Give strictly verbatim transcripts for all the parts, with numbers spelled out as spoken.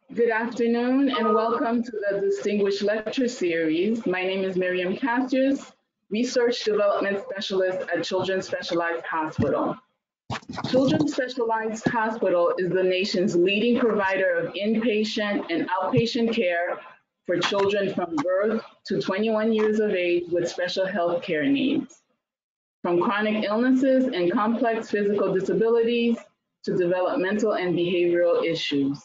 Good afternoon and welcome to the Distinguished Lecture Series. My name is Miriam Castius, Research Development Specialist at Children's Specialized Hospital. Children's Specialized Hospital is the nation's leading provider of inpatient and outpatient care for children from birth to twenty-one years of age with special health care needs, from chronic illnesses and complex physical disabilities to developmental and behavioral issues.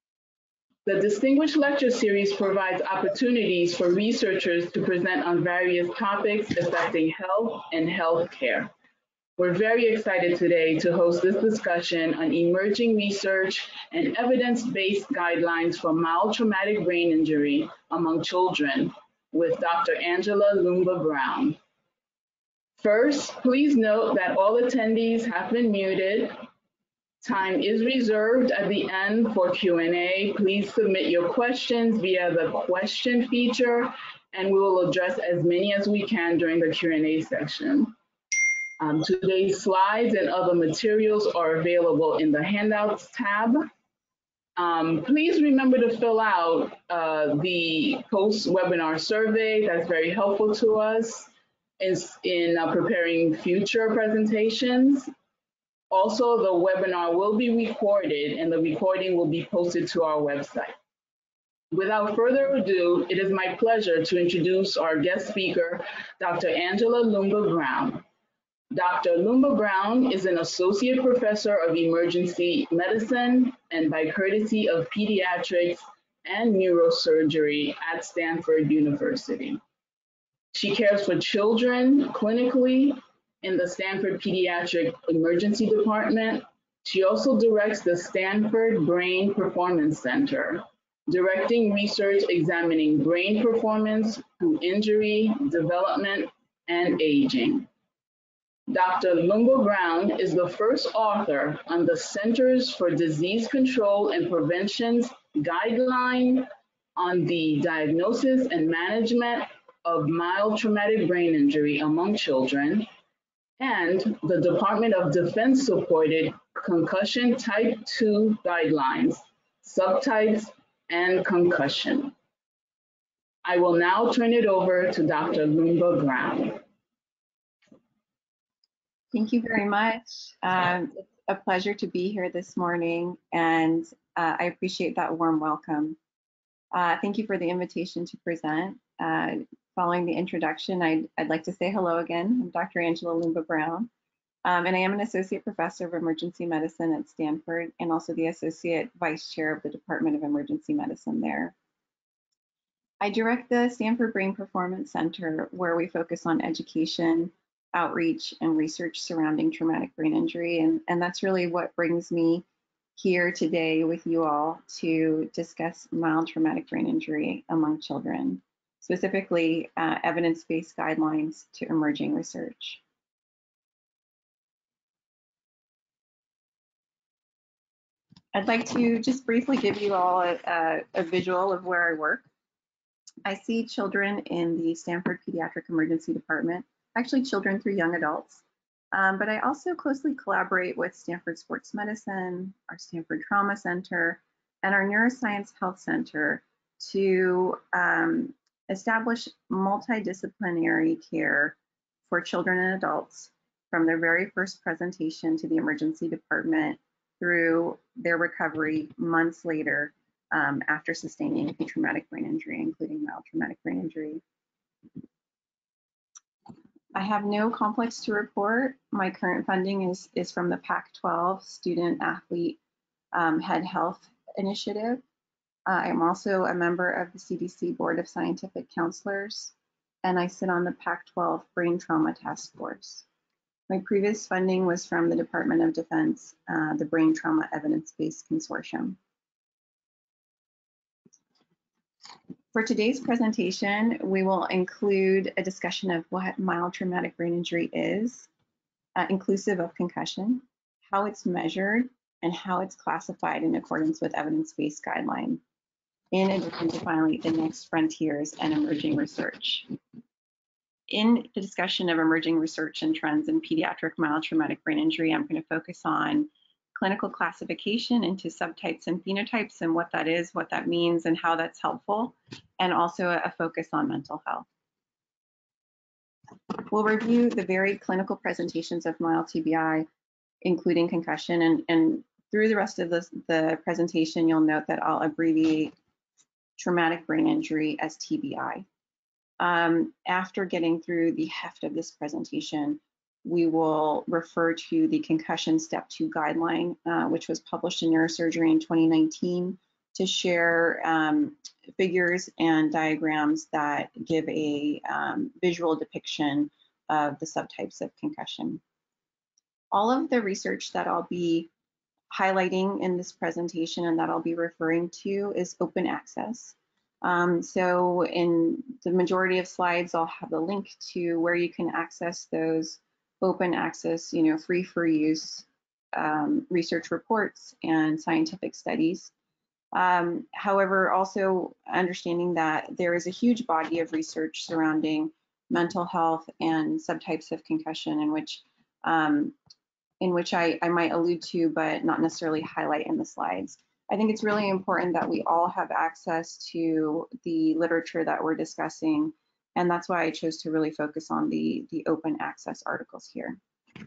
The Distinguished Lecture Series provides opportunities for researchers to present on various topics affecting health and healthcare. We're very excited today to host this discussion on emerging research and evidence-based guidelines for mild traumatic brain injury among children with Doctor Angela Lumba-Brown. First, please note that all attendees have been muted. Time is reserved at the end for Q and A. Please submit your questions via the question feature, and we will address as many as we can during the Q and A section. Um, today's slides and other materials are available in the Handouts tab. Um, please remember to fill out uh, the post-webinar survey. That's very helpful to us in, in uh, preparing future presentations. Also, the webinar will be recorded and the recording will be posted to our website. Without further ado, it is my pleasure to introduce our guest speaker, Doctor Angela Lumba-Brown. Doctor Lumba-Brown is an associate professor of emergency medicine and, by courtesy of pediatrics and neurosurgery at Stanford University. She cares for children clinically in the Stanford Pediatric Emergency Department. She also directs the Stanford Brain Performance Center, directing research examining brain performance through injury, development, and aging. Doctor Lumba-Brown is the first author on the Centers for Disease Control and Prevention's guideline on the diagnosis and management of mild traumatic brain injury among children, and the Department of Defense supported concussion type two guidelines, subtypes, and concussion. I will now turn it over to Doctor Lumba-Brown. Thank you very much. Um, it's a pleasure to be here this morning, and uh, I appreciate that warm welcome. Uh, thank you for the invitation to present. Uh, Following the introduction, I'd, I'd like to say hello again. I'm Doctor Angela Lumba-Brown, um, and I am an Associate Professor of Emergency Medicine at Stanford and also the Associate Vice Chair of the Department of Emergency Medicine there. I direct the Stanford Brain Performance Center, where we focus on education, outreach, and research surrounding traumatic brain injury, and, and that's really what brings me here today with you all to discuss mild traumatic brain injury among children, specifically uh, evidence-based guidelines to emerging research. I'd like to just briefly give you all a, a, a visual of where I work. I see children in the Stanford Pediatric Emergency Department, actually children through young adults, um, but I also closely collaborate with Stanford Sports Medicine, our Stanford Trauma Center, and our Neuroscience Health Center to um, establish multidisciplinary care for children and adults from their very first presentation to the emergency department through their recovery months later um, after sustaining a traumatic brain injury, including mild traumatic brain injury. I have no conflicts to report. My current funding is, is from the Pac twelve Student Athlete um, Head Health Initiative. Uh, I'm also a member of the C D C Board of Scientific Counselors, and I sit on the Pac twelve Brain Trauma Task Force. My previous funding was from the Department of Defense, uh, the Brain Trauma Evidence-Based Consortium. For today's presentation, we will include a discussion of what mild traumatic brain injury is, uh, inclusive of concussion, how it's measured, and how it's classified in accordance with evidence-based guidelines, in addition to finally the next frontiers and emerging research. In the discussion of emerging research and trends in pediatric mild traumatic brain injury, I'm going to focus on clinical classification into subtypes and phenotypes and what that is, what that means, and how that's helpful, and also a focus on mental health. We'll review the varied clinical presentations of mild T B I, including concussion, and, and through the rest of this, the presentation, you'll note that I'll abbreviate traumatic brain injury as T B I. Um, after getting through the heft of this presentation, we will refer to the concussion step two guideline, uh, which was published in Neurosurgery in twenty nineteen, to share um, figures and diagrams that give a um, visual depiction of the subtypes of concussion. All of the research that I'll be highlighting in this presentation and that I'll be referring to is open access. Um, so in the majority of slides, I'll have the link to where you can access those open access, you know, free for use um, research reports and scientific studies. Um, however, also understanding that there is a huge body of research surrounding mental health and subtypes of concussion in which um, in which I, I might allude to, but not necessarily highlight in the slides. I think it's really important that we all have access to the literature that we're discussing, and that's why I chose to really focus on the, the open access articles here.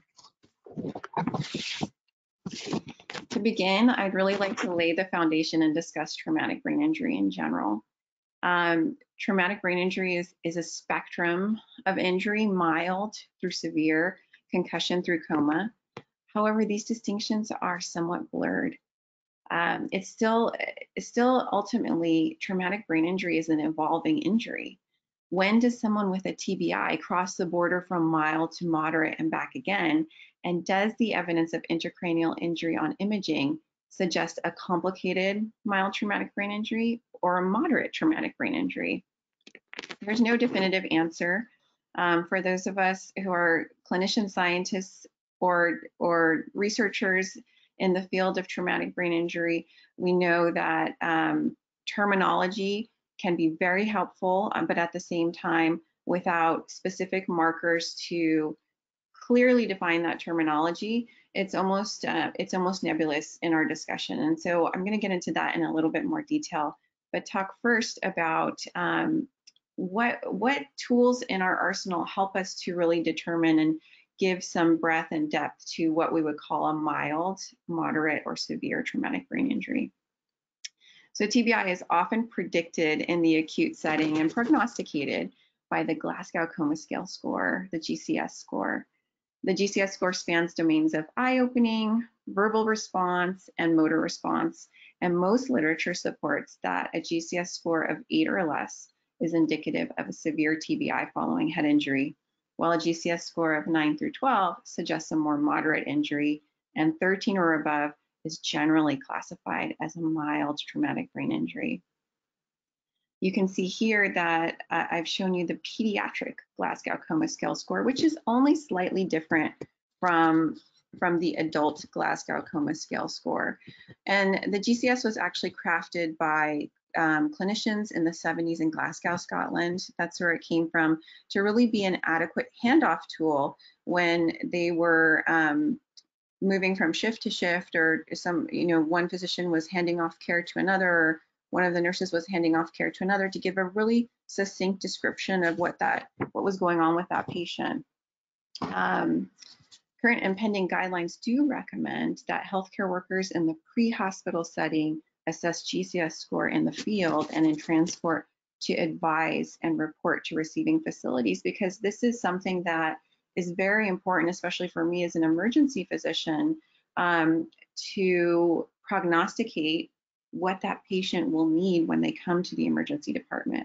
To begin, I'd really like to lay the foundation and discuss traumatic brain injury in general. Um, traumatic brain injury is, is a spectrum of injury, mild through severe, concussion through coma. However, these distinctions are somewhat blurred. Um, it's still, it's still ultimately traumatic brain injury is an evolving injury. When does someone with a T B I cross the border from mild to moderate and back again? And does the evidence of intracranial injury on imaging suggest a complicated mild traumatic brain injury or a moderate traumatic brain injury? There's no definitive answer. Um, for those of us who are clinician scientists or, or researchers in the field of traumatic brain injury, we know that um, terminology can be very helpful, um, but at the same time, without specific markers to clearly define that terminology, it's almost uh, it's almost nebulous in our discussion. And so I'm going to get into that in a little bit more detail, but talk first about um, what what tools in our arsenal help us to really determine and give some breadth and depth to what we would call a mild, moderate, or severe traumatic brain injury. So T B I is often predicted in the acute setting and prognosticated by the Glasgow Coma Scale score, the G C S score. The G C S score spans domains of eye-opening, verbal response, and motor response, and most literature supports that a G C S score of eight or less is indicative of a severe T B I following head injury, while a G C S score of nine through twelve suggests a more moderate injury, and thirteen or above is generally classified as a mild traumatic brain injury. You can see here that uh, I've shown you the pediatric Glasgow Coma Scale score, which is only slightly different from, from the adult Glasgow Coma Scale score. And the G C S was actually crafted by um, clinicians in the seventies in Glasgow, Scotland. That's where it came from, to really be an adequate handoff tool when they were um, moving from shift to shift, or some, you know, one physician was handing off care to another, or one of the nurses was handing off care to another, to give a really succinct description of what that, what was going on with that patient. Um, current and pending guidelines do recommend that healthcare workers in the pre-hospital setting assess G C S score in the field and in transport to advise and report to receiving facilities, because this is something that is very important, especially for me as an emergency physician, um, to prognosticate what that patient will need when they come to the emergency department.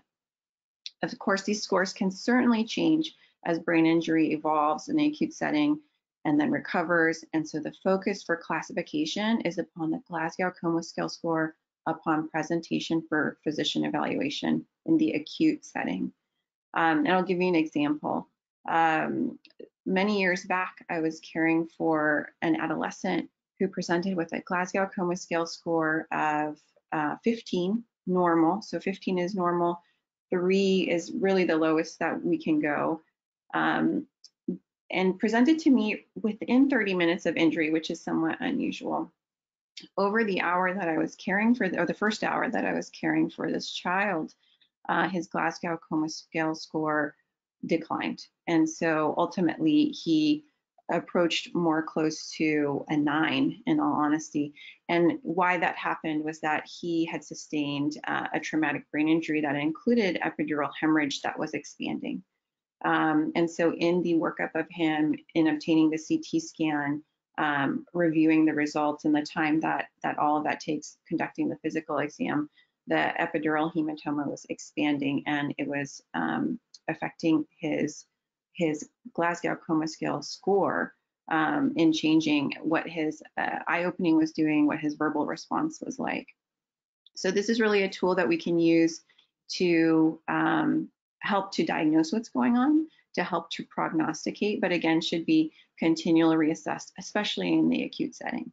Of course, these scores can certainly change as brain injury evolves in the acute setting and then recovers. And so the focus for classification is upon the Glasgow Coma Scale score upon presentation for physician evaluation in the acute setting. Um, and I'll give you an example. Um, many years back, I was caring for an adolescent who presented with a Glasgow Coma Scale score of uh, fifteen, normal. So fifteen is normal. Three is really the lowest that we can go. Um, and presented to me within thirty minutes of injury, which is somewhat unusual. Over the hour that I was caring for, or the first hour that I was caring for this child, uh, his Glasgow Coma Scale score declined. And so ultimately he approached more close to a nine, in all honesty. And why that happened was that he had sustained uh, a traumatic brain injury that included epidural hemorrhage that was expanding. Um, and so in the workup of him, in obtaining the C T scan, um, reviewing the results and the time that, that all of that takes, conducting the physical exam, the epidural hematoma was expanding, and it was um, affecting his his Glasgow Coma Scale score um, in changing what his uh, eye opening was doing, what his verbal response was like. So this is really a tool that we can use to um, help to diagnose what's going on, to help to prognosticate, but again, should be continually reassessed, especially in the acute setting.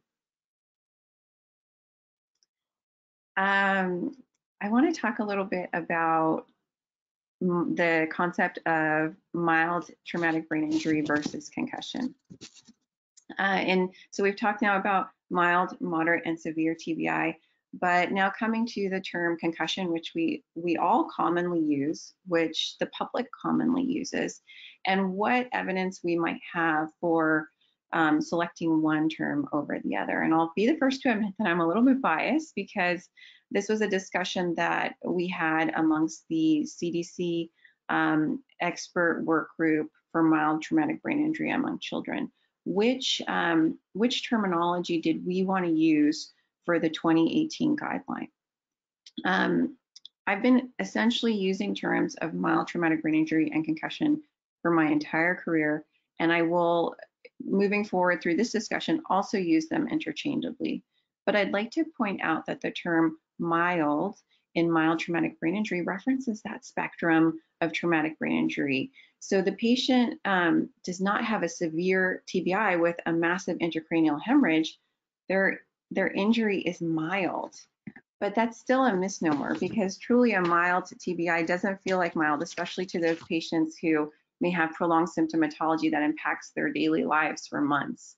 Um, I want to talk a little bit about the concept of mild traumatic brain injury versus concussion. Uh, and so we've talked now about mild, moderate, and severe T B I, but now coming to the term concussion, which we, we all commonly use, which the public commonly uses, and what evidence we might have for um, selecting one term over the other. And I'll be the first to admit that I'm a little bit biased, because this was a discussion that we had amongst the C D C um, expert work group for mild traumatic brain injury among children. Which, um, which terminology did we want to use for the twenty eighteen guideline? Um, I've been essentially using terms of mild traumatic brain injury and concussion for my entire career, and I will, moving forward through this discussion, also use them interchangeably. But I'd like to point out that the term mild in mild traumatic brain injury references that spectrum of traumatic brain injury. So the patient um, does not have a severe T B I with a massive intracranial hemorrhage. Their, their injury is mild, but that's still a misnomer, because truly a mild T B I doesn't feel like mild, especially to those patients who may have prolonged symptomatology that impacts their daily lives for months.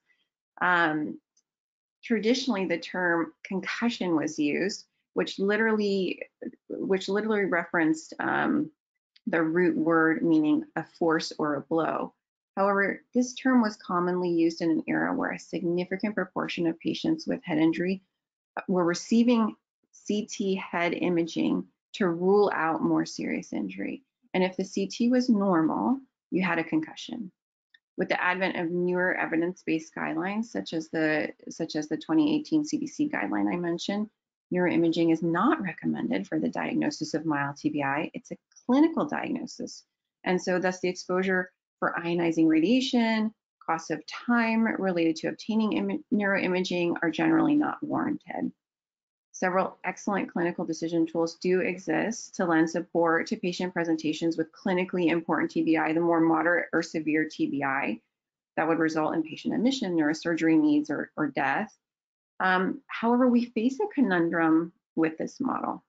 Um, traditionally, the term concussion was used, which literally, which literally referenced um, the root word meaning a force or a blow. However, this term was commonly used in an era where a significant proportion of patients with head injury were receiving C T head imaging to rule out more serious injury. And if the C T was normal, you had a concussion. With the advent of newer evidence-based guidelines, such as the such as the twenty eighteen C D C guideline I mentioned, neuroimaging is not recommended for the diagnosis of mild T B I. It's a clinical diagnosis. And so thus the exposure for ionizing radiation, costs of time related to obtaining neuroimaging are generally not warranted. Several excellent clinical decision tools do exist to lend support to patient presentations with clinically important T B I, the more moderate or severe T B I that would result in patient admission, neurosurgery needs, or, or death. Um, however, we face a conundrum with this model,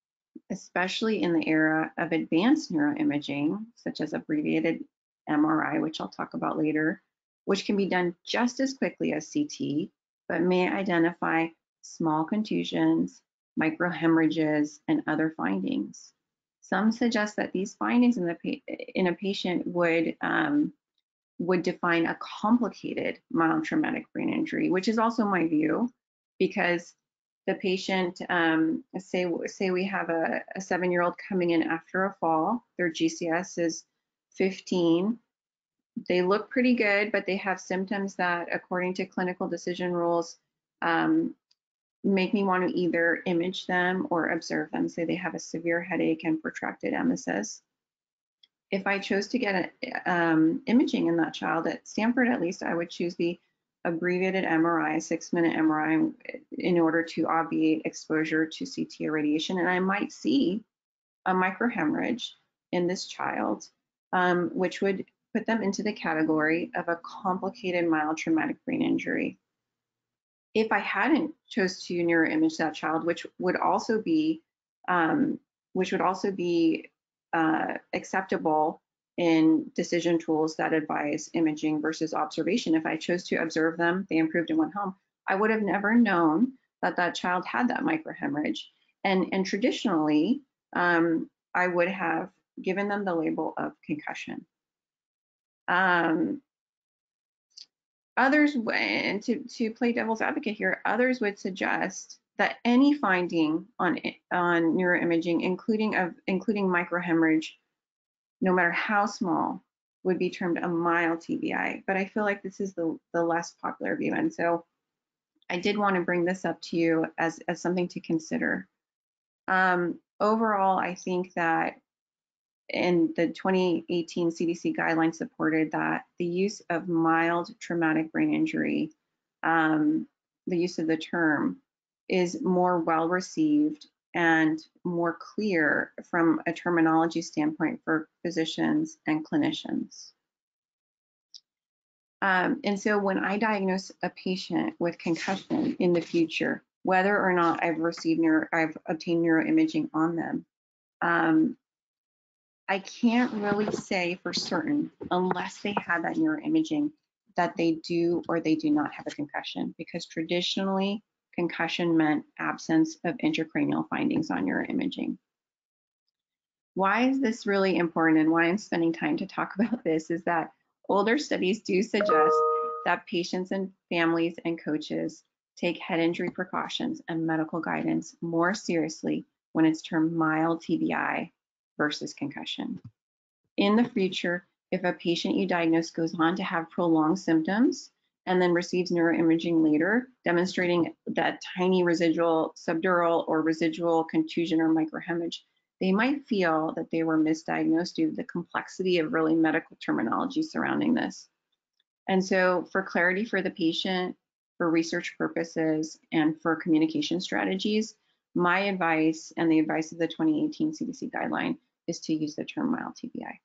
especially in the era of advanced neuroimaging, such as abbreviated M R I, which I'll talk about later, which can be done just as quickly as C T, but may identify small contusions, microhemorrhages, and other findings. Some suggest that these findings in, the, in a patient would, um, would define a complicated mild traumatic brain injury, which is also my view, because the patient, um, say, say we have a, a seven-year-old coming in after a fall, their G C S is fifteen, they look pretty good, but they have symptoms that, according to clinical decision rules, um, make me want to either image them or observe them. Say they have a severe headache and protracted emesis. If I chose to get a, um, imaging in that child at Stanford, at least, I would choose the abbreviated M R I, six-minute M R I, in order to obviate exposure to C T irradiation. And I might see a microhemorrhage in this child, um, which would put them into the category of a complicated mild traumatic brain injury. If I hadn't chose to neuroimage that child, which would also be, um, which would also be uh, acceptable in decision tools that advise imaging versus observation. If I chose to observe them, they improved and went home, I would have never known that that child had that microhemorrhage. And, and traditionally, um, I would have given them the label of concussion. Um, others, and to, to play devil's advocate here, others would suggest that any finding on, on neuroimaging, including, of, including microhemorrhage, no matter how small, would be termed a mild T B I. But I feel like this is the, the less popular view. And so I did want to bring this up to you as, as something to consider. Um, overall, I think that in the twenty eighteen C D C guidelines supported that the use of mild traumatic brain injury, um, the use of the term, is more well received and more clear from a terminology standpoint for physicians and clinicians. Um, and so when I diagnose a patient with concussion in the future, whether or not I've received neuro, I've obtained neuroimaging on them, um, I can't really say for certain, unless they had that neuroimaging, that they do or they do not have a concussion, because traditionally concussion meant absence of intracranial findings on neuroimaging. Why is this really important, and why I'm spending time to talk about this is that older studies do suggest that patients and families and coaches take head injury precautions and medical guidance more seriously when it's termed mild T B I versus concussion. In the future, if a patient you diagnose goes on to have prolonged symptoms and then receives neuroimaging later, demonstrating that tiny residual subdural or residual contusion or microhemorrhage, they might feel that they were misdiagnosed due to the complexity of really medical terminology surrounding this. And so for clarity for the patient, for research purposes, and for communication strategies, my advice and the advice of the twenty eighteen C D C guideline is to use the term mild T B I.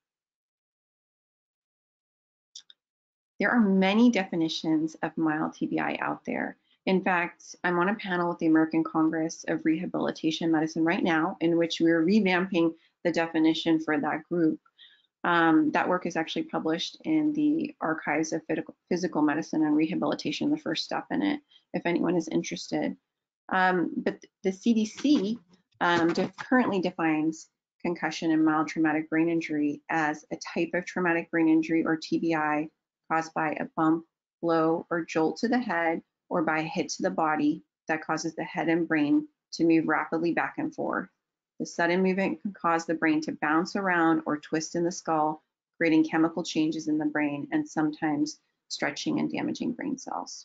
There are many definitions of mild T B I out there. In fact, I'm on a panel with the American Congress of Rehabilitation Medicine right now, in which we're revamping the definition for that group. Um, that work is actually published in the Archives of Physical Medicine and Rehabilitation, the first step in it, if anyone is interested. Um, but the C D C um, currently defines concussion and mild traumatic brain injury as a type of traumatic brain injury, or T B I, caused by a bump, blow, or jolt to the head, or by a hit to the body that causes the head and brain to move rapidly back and forth. The sudden movement can cause the brain to bounce around or twist in the skull, creating chemical changes in the brain and sometimes stretching and damaging brain cells.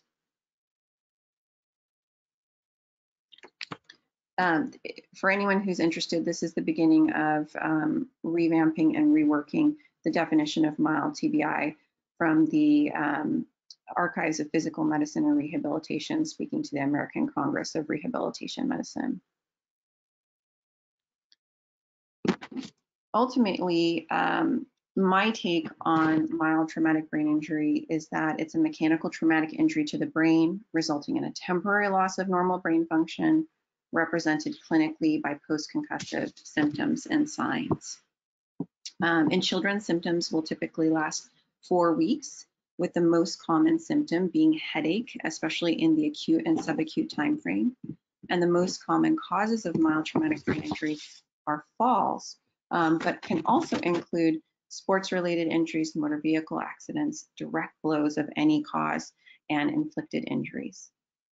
Um, for anyone who's interested, this is the beginning of um, revamping and reworking the definition of mild T B I from the um, Archives of Physical Medicine and Rehabilitation, speaking to the American Congress of Rehabilitation Medicine. Ultimately, um, my take on mild traumatic brain injury is that it's a mechanical traumatic injury to the brain, resulting in a temporary loss of normal brain function, represented clinically by post-concussive symptoms and signs. Um, in children, symptoms will typically last four weeks, with the most common symptom being headache, especially in the acute and subacute time frame. And the most common causes of mild traumatic brain injury are falls, um, but can also include sports-related injuries, motor vehicle accidents, direct blows of any cause, and inflicted injuries.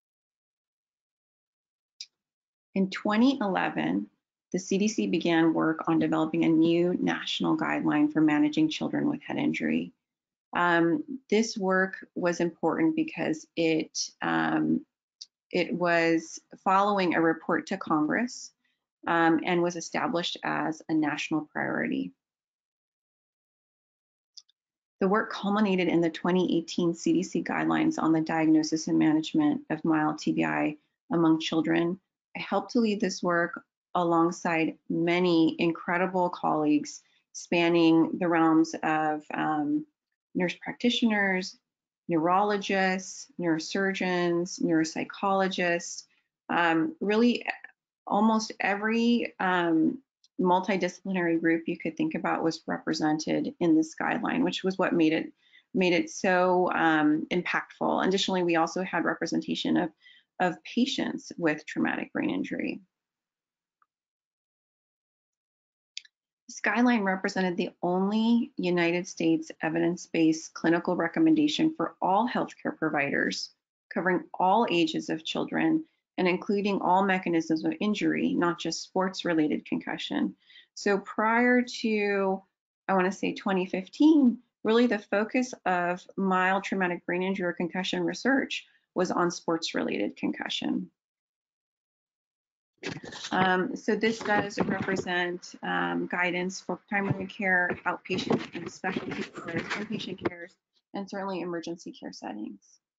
In twenty eleven, the C D C began work on developing a new national guideline for managing children with head injury. Um, this work was important because it, um, it was following a report to Congress um, and was established as a national priority. The work culminated in the twenty eighteen C D C guidelines on the diagnosis and management of mild T B I among children. I helped to lead this work alongside many incredible colleagues spanning the realms of um, nurse practitioners, neurologists, neurosurgeons, neuropsychologists, um, really almost every um, multidisciplinary group you could think about was represented in this guideline, which was what made it made it so um, impactful. Additionally, we also had representation of, of patients with traumatic brain injury. This guideline represented the only United States evidence-based clinical recommendation for all healthcare providers, covering all ages of children and including all mechanisms of injury, not just sports-related concussion. So prior to, I want to say twenty fifteen, really the focus of mild traumatic brain injury or concussion research was on sports-related concussion. Um, so this does represent um, guidance for primary care, outpatient and specialty cares, inpatient cares, and certainly emergency care settings.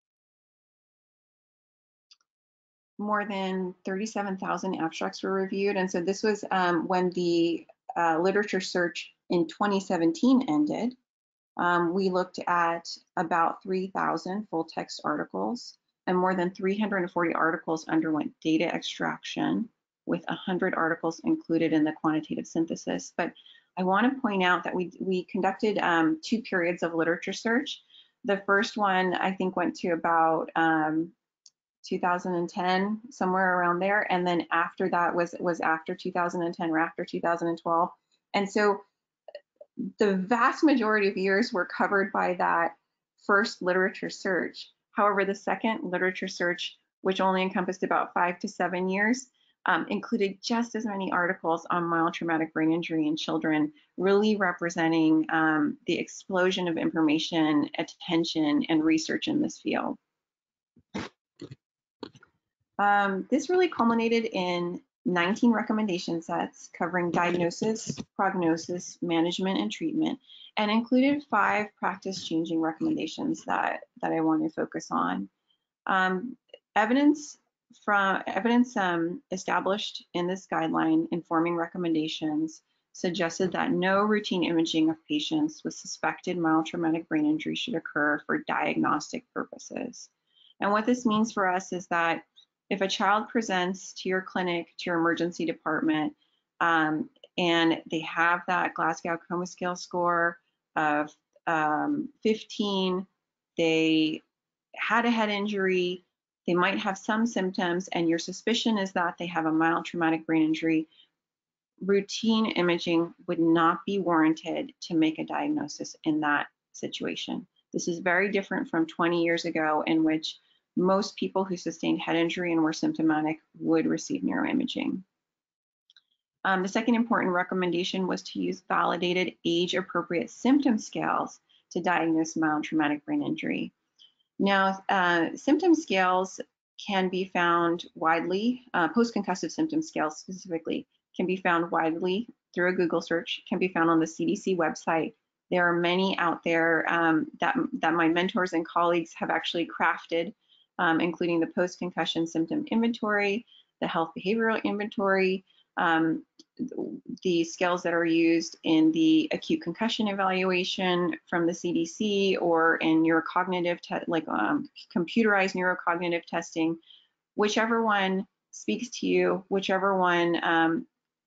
More than thirty-seven thousand abstracts were reviewed, and so this was um, when the uh, literature search in twenty seventeen ended. Um, we looked at about three thousand full text articles, and more than three hundred forty articles underwent data extraction, with one hundred articles included in the quantitative synthesis. But I want to point out that we, we conducted um, two periods of literature search. The first one, I think, went to about um, two thousand ten, somewhere around there. And then after that was, was after two thousand ten or after two thousand twelve. And so the vast majority of years were covered by that first literature search. However, the second literature search, which only encompassed about five to seven years, um, included just as many articles on mild traumatic brain injury in children, really representing um, the explosion of information, attention, and research in this field. Um, this really culminated in nineteen recommendation sets covering diagnosis, prognosis, management, and treatment, and included five practice-changing recommendations that, that I want to focus on. Um, evidence from evidence um, established in this guideline informing recommendations suggested that no routine imaging of patients with suspected mild traumatic brain injury should occur for diagnostic purposes. And what this means for us is that if a child presents to your clinic, to your emergency department, um, and they have that Glasgow Coma Scale score of um, fifteen, they had a head injury, they might have some symptoms, and your suspicion is that they have a mild traumatic brain injury, routine imaging would not be warranted to make a diagnosis in that situation. This is very different from twenty years ago, in which most people who sustained head injury and were symptomatic would receive neuroimaging. Um, the second important recommendation was to use validated age-appropriate symptom scales to diagnose mild traumatic brain injury. Now, uh, symptom scales can be found widely, uh, post-concussive symptom scales specifically, can be found widely through a Google search, can be found on the C D C website. There are many out there um, that, that my mentors and colleagues have actually crafted, um, including the post-concussion symptom inventory, the health behavioral inventory, um, the scales that are used in the acute concussion evaluation from the C D C, or in neurocognitive, like um, computerized neurocognitive testing. Whichever one speaks to you, whichever one um,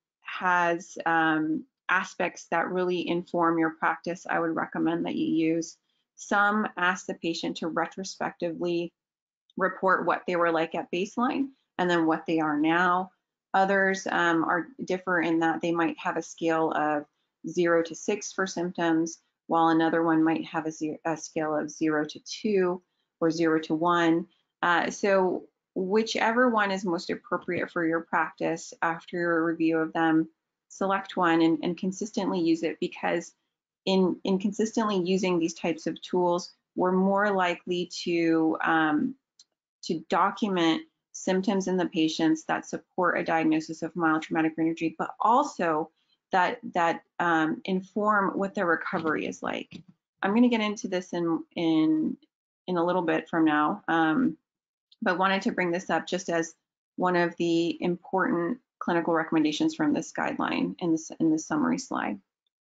has um, aspects that really inform your practice, I would recommend that you use. Some ask the patient to retrospectively report what they were like at baseline and then what they are now. Others um, are differ in that they might have a scale of zero to six for symptoms, while another one might have a, zero, a scale of zero to two or zero to one. Uh, so whichever one is most appropriate for your practice, after your review of them, select one and, and consistently use it, because in, in consistently using these types of tools, we're more likely to, um, to document symptoms in the patients that support a diagnosis of mild traumatic brain injury, but also that, that um, inform what their recovery is like. I'm going to get into this in, in, in a little bit from now, um, but wanted to bring this up just as one of the important clinical recommendations from this guideline in this, in this summary slide.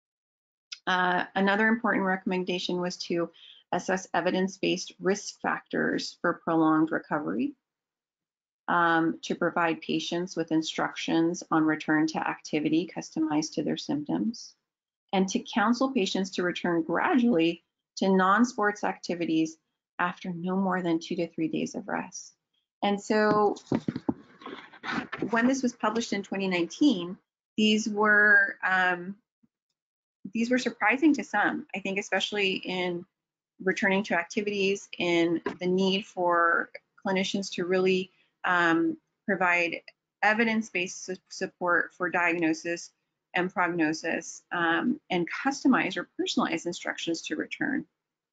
Uh, another important recommendation was to assess evidence-based risk factors for prolonged recovery. um, to provide patients with instructions on return to activity customized to their symptoms, and to counsel patients to return gradually to non-sports activities after no more than two to three days of rest. And so when this was published in twenty nineteen, these were um, these were surprising to some, I think, especially in returning to activities, in the need for clinicians to really um, provide evidence-based su support for diagnosis and prognosis, um, and customize or personalize instructions to return.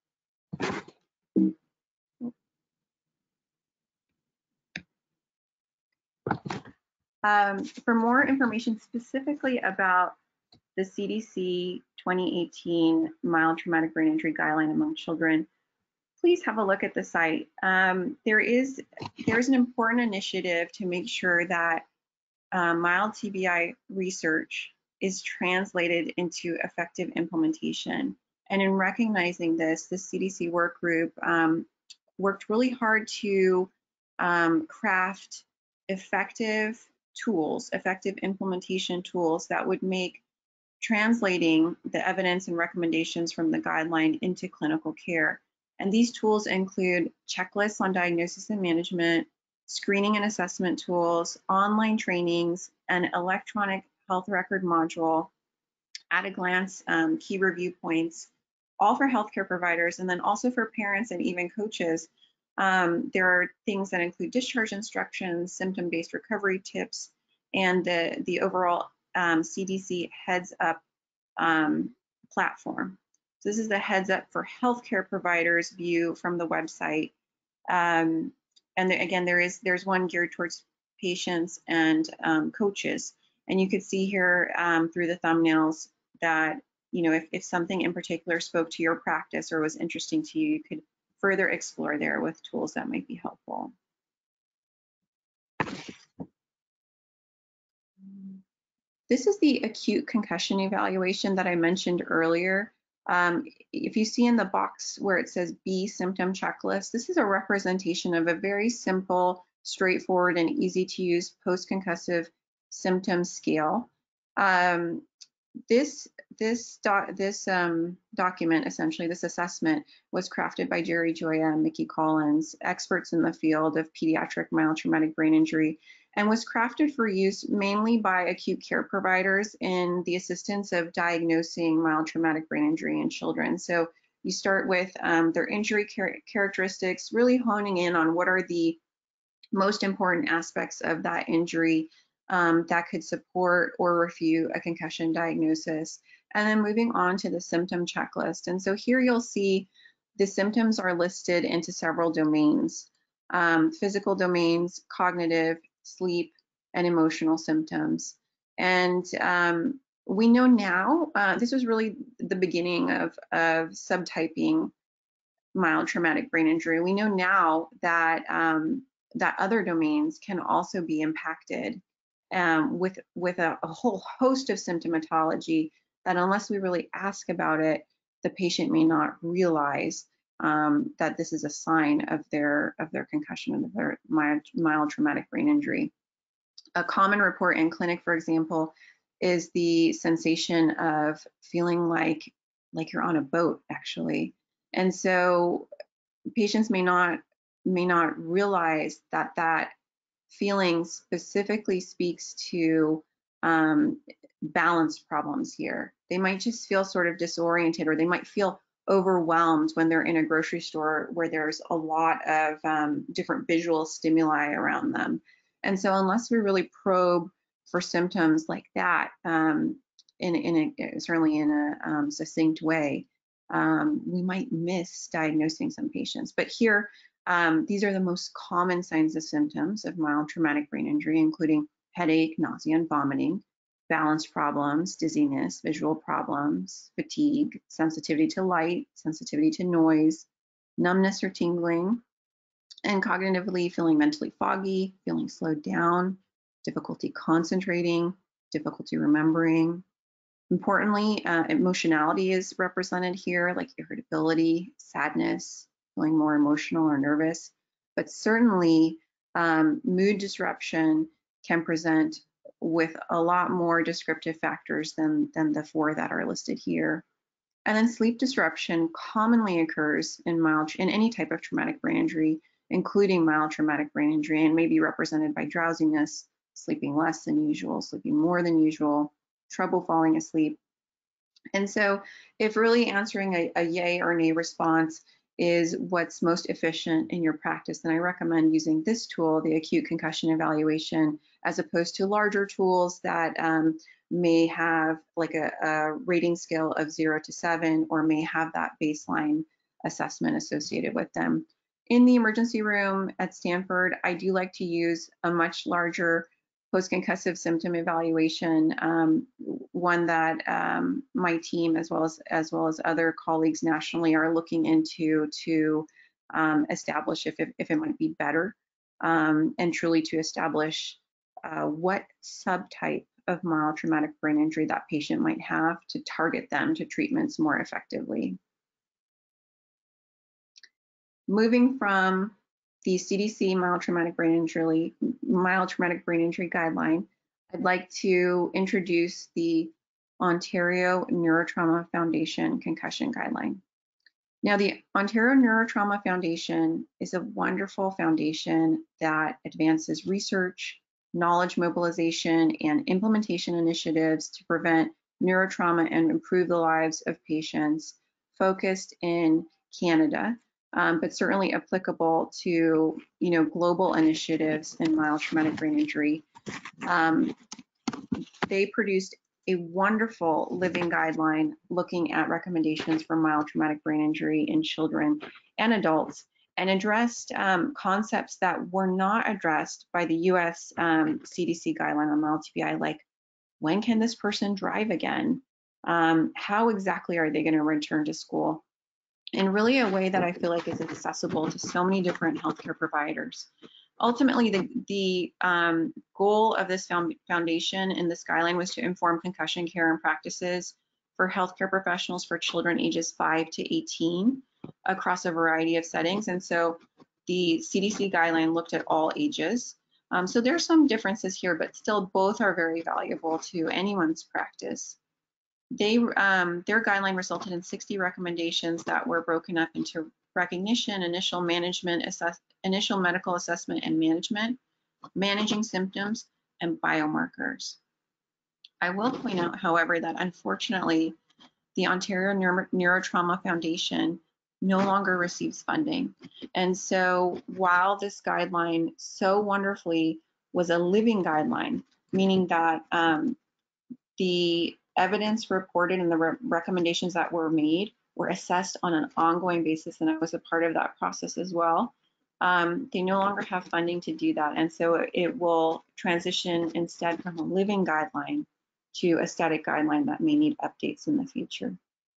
Um, for more information specifically about the C D C twenty eighteen mild traumatic brain injury guideline among children, please have a look at the site. Um, there is there's an important initiative to make sure that uh, mild T B I research is translated into effective implementation. And in recognizing this, the C D C work group um, worked really hard to um, craft effective tools, effective implementation tools that would make translating the evidence and recommendations from the guideline into clinical care. And these tools include checklists on diagnosis and management, screening and assessment tools, online trainings, an electronic health record module, at a glance um, key review points, all for healthcare providers, and then also for parents and even coaches. Um, there are things that include discharge instructions, symptom-based recovery tips, and the, the overall um, C D C Heads Up um, platform. So this is the Heads Up for healthcare providers view from the website. Um, and there, again, there is there's one geared towards patients and um, coaches. And you could see here um, through the thumbnails that, you know, if, if something in particular spoke to your practice or was interesting to you, you could further explore there with tools that might be helpful. This is the acute concussion evaluation that I mentioned earlier. Um, if you see in the box where it says B symptom checklist, this is a representation of a very simple, straightforward, and easy to use post-concussive symptom scale. Um, this this, doc, this um, document, essentially this assessment, was crafted by Jerry Joya and Mickey Collins, experts in the field of pediatric mild traumatic brain injury, and was crafted for use mainly by acute care providers in the assistance of diagnosing mild traumatic brain injury in children. So you start with um, their injury char characteristics, really honing in on what are the most important aspects of that injury um, that could support or refute a concussion diagnosis, and then moving on to the symptom checklist. And so here you'll see the symptoms are listed into several domains: um, physical domains, cognitive, sleep, and emotional symptoms. And um, we know now, uh, this was really the beginning of, of subtyping mild traumatic brain injury. We know now that um, that other domains can also be impacted um, with, with a, a whole host of symptomatology that, unless we really ask about it, the patient may not realize um, that this is a sign of their, of their concussion and of their mild, mild traumatic brain injury. A common report in clinic, for example, is the sensation of feeling like, like you're on a boat, actually. And so patients may not may not realize that that feeling specifically speaks to um, balance problems here. They might just feel sort of disoriented, or they might feel overwhelmed when they're in a grocery store where there's a lot of um, different visual stimuli around them. And so unless we really probe for symptoms like that, um, in, in a, certainly in a um, succinct way, um, we might miss diagnosing some patients. But here, um, these are the most common signs and symptoms of mild traumatic brain injury, including headache, nausea, and vomiting, balance problems, dizziness, visual problems, fatigue, sensitivity to light, sensitivity to noise, numbness or tingling, and cognitively feeling mentally foggy, feeling slowed down, difficulty concentrating, difficulty remembering. Importantly, uh, emotionality is represented here, like irritability, sadness, feeling more emotional or nervous. But certainly Um, mood disruption can present with a lot more descriptive factors than, than the four that are listed here. And then sleep disruption commonly occurs in mild, in any type of traumatic brain injury, including mild traumatic brain injury, and may be represented by drowsiness, sleeping less than usual, sleeping more than usual, trouble falling asleep. And so if really answering a, a yay or nay response is what's most efficient in your practice, then I recommend using this tool, the acute concussion evaluation, as opposed to larger tools that um, may have like a, a rating scale of zero to seven, or may have that baseline assessment associated with them. In the emergency room at Stanford, I do like to use a much larger post-concussive symptom evaluation, um, one that um, my team, as well as as well as other colleagues nationally, are looking into to um, establish if it, if it might be better, um, and truly to establish uh, what subtype of mild traumatic brain injury that patient might have, to target them to treatments more effectively. Moving from the C D C mild traumatic brain injury, mild traumatic brain injury guideline, I'd like to introduce the Ontario Neurotrauma Foundation concussion guideline. Now, the Ontario Neurotrauma Foundation is a wonderful foundation that advances research, knowledge mobilization, and implementation initiatives to prevent neurotrauma and improve the lives of patients, focused in Canada, um, but certainly applicable to, you know, global initiatives in mild traumatic brain injury. Um, they produced a wonderful living guideline looking at recommendations for mild traumatic brain injury in children and adults, and addressed um, concepts that were not addressed by the U S um, C D C guideline on mild T B I, like when can this person drive again? Um, how exactly are they going to return to school? In really a way that I feel like is accessible to so many different healthcare providers. Ultimately, the, the um, goal of this foundation in this guideline was to inform concussion care and practices for healthcare professionals for children ages five to eighteen across a variety of settings. And so the C D C guideline looked at all ages. Um, so there's some differences here, but still both are very valuable to anyone's practice. They, um, their guideline resulted in sixty recommendations that were broken up into recognition, initial management, assess, initial medical assessment and management, managing symptoms, and biomarkers. I will point out, however, that unfortunately, the Ontario Neuro Neurotrauma Foundation no longer receives funding. And so while this guideline so wonderfully was a living guideline, meaning that um, the evidence reported and the re recommendations that were made were assessed on an ongoing basis, and I was a part of that process as well. Um, they no longer have funding to do that, and so it, it will transition instead from a living guideline to a static guideline that may need updates in the future.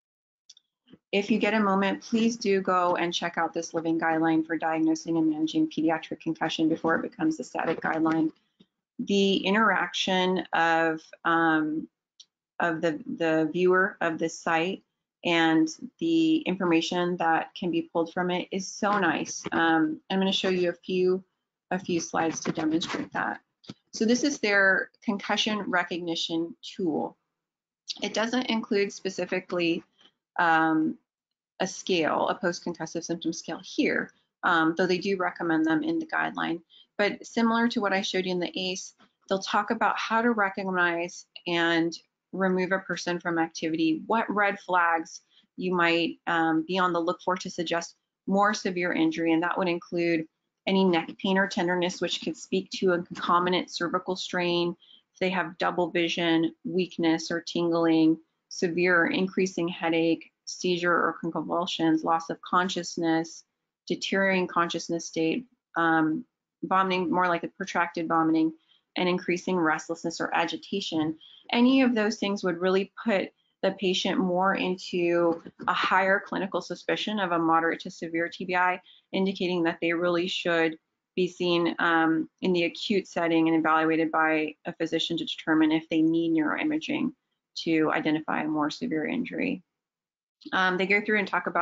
If you get a moment, please do go and check out this living guideline for diagnosing and managing pediatric concussion before it becomes a static guideline. The interaction of um, of the, the viewer of this site and the information that can be pulled from it is so nice. Um, I'm going to show you a few, a few slides to demonstrate that. So this is their concussion recognition tool. It doesn't include specifically um, a scale, a post-concussive symptom scale here, um, though they do recommend them in the guideline. But similar to what I showed you in the A C E, they'll talk about how to recognize and remove a person from activity, what red flags you might um, be on the look for to suggest more severe injury, and that would include any neck pain or tenderness, which could speak to a concomitant cervical strain. If they have double vision, weakness or tingling, severe or increasing headache, seizure or convulsions, loss of consciousness, deteriorating consciousness state, um, vomiting, more like a protracted vomiting, and increasing restlessness or agitation. Any of those things would really put the patient more into a higher clinical suspicion of a moderate to severe T B I, indicating that they really should be seen um, in the acute setting and evaluated by a physician to determine if they need neuroimaging to identify a more severe injury. Um, they go through and talk about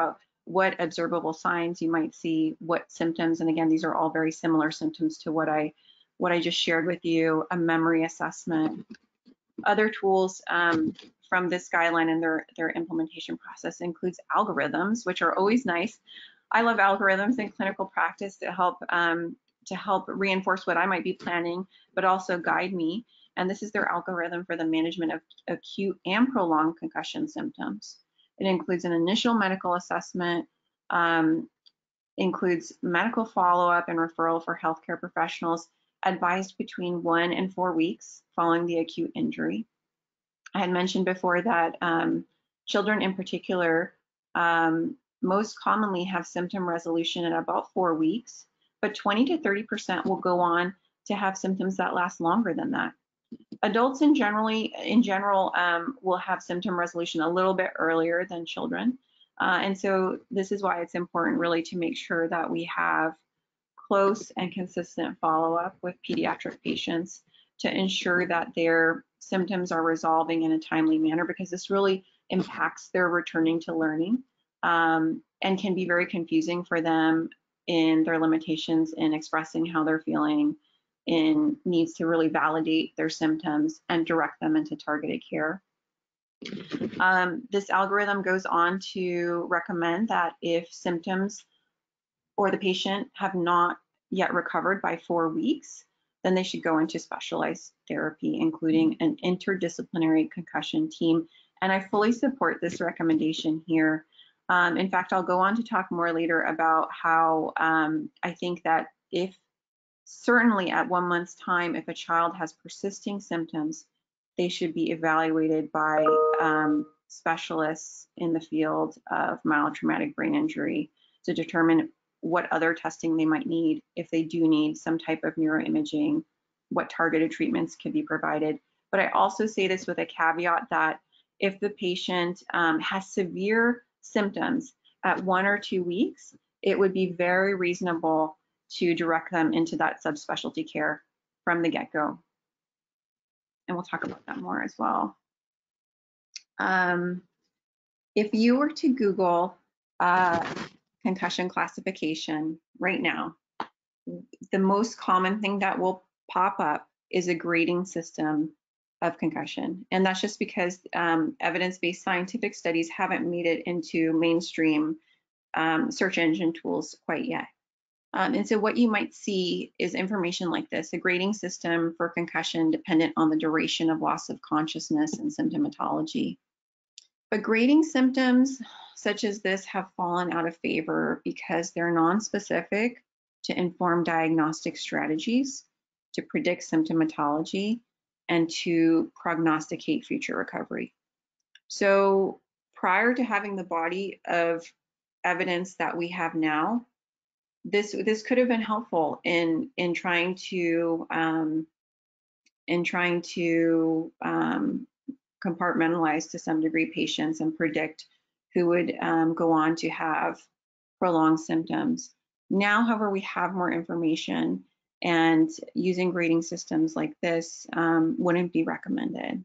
what observable signs you might see, what symptoms, and again, these are all very similar symptoms to what I what I just shared with you, a memory assessment. Other tools um, from this guideline and their, their implementation process includes algorithms, which are always nice. I love algorithms in clinical practice to help um, to help reinforce what I might be planning, but also guide me. And this is their algorithm for the management of acute and prolonged concussion symptoms. It includes an initial medical assessment, um, includes medical follow-up and referral for healthcare professionals advised between one and four weeks following the acute injury. I had mentioned before that um, children in particular um, most commonly have symptom resolution at about four weeks, but twenty to thirty percent will go on to have symptoms that last longer than that. Adults in generally, in general, um, will have symptom resolution a little bit earlier than children. Uh, and so this is why it's important really to make sure that we have close and consistent follow-up with pediatric patients to ensure that their symptoms are resolving in a timely manner, because this really impacts their returning to learning um, and can be very confusing for them in their limitations in expressing how they're feeling, in needs to really validate their symptoms and direct them into targeted care. Um, this algorithm goes on to recommend that if symptoms or the patient have not yet recovered by four weeks, then they should go into specialized therapy, including an interdisciplinary concussion team. And I fully support this recommendation here. Um, in fact, I'll go on to talk more later about how um, I think that if certainly at one month's time, if a child has persisting symptoms, they should be evaluated by um, specialists in the field of mild traumatic brain injury to determine what other testing they might need, if they do need some type of neuroimaging, what targeted treatments can be provided. But I also say this with a caveat that if the patient um, has severe symptoms at one or two weeks, it would be very reasonable to direct them into that subspecialty care from the get-go. And we'll talk about that more as well. Um, if you were to Google uh, concussion classification right now, the most common thing that will pop up is a grading system of concussion. And that's just because um, evidence-based scientific studies haven't made it into mainstream um, search engine tools quite yet. Um, and so what you might see is information like this, a grading system for concussion dependent on the duration of loss of consciousness and symptomatology. But grading symptoms such as this have fallen out of favor because they're non-specific to inform diagnostic strategies, to predict symptomatology, and to prognosticate future recovery. So prior to having the body of evidence that we have now, this this could have been helpful in in trying to um, in trying to um, compartmentalize to some degree patients and predict who would um, go on to have prolonged symptoms. Now, however, we have more information, and using grading systems like this um, wouldn't be recommended.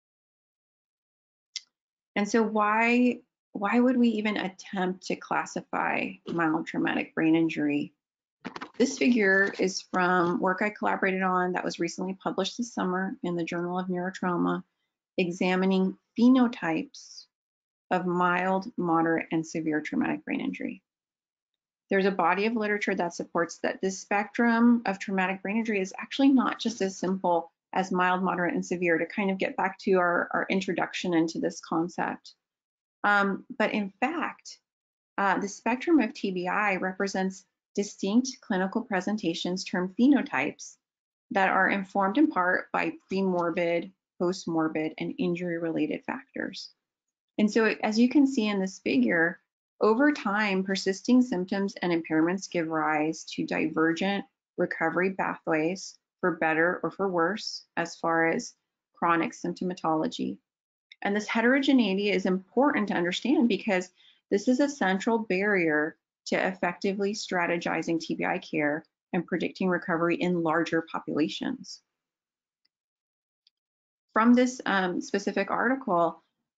And so why why would we even attempt to classify mild traumatic brain injury? This figure is from work I collaborated on that was recently published this summer in the Journal of Neurotrauma, examining phenotypes of mild, moderate, and severe traumatic brain injury. There's a body of literature that supports that this spectrum of traumatic brain injury is actually not just as simple as mild, moderate, and severe, to kind of get back to our, our introduction into this concept. Um, but in fact, uh, the spectrum of T B I represents distinct clinical presentations termed phenotypes that are informed in part by premorbid, postmorbid, and injury-related factors. And so as you can see in this figure, over time, persisting symptoms and impairments give rise to divergent recovery pathways for better or for worse as far as chronic symptomatology. And this heterogeneity is important to understand because this is a central barrier to effectively strategizing T B I care and predicting recovery in larger populations. From this um, specific article,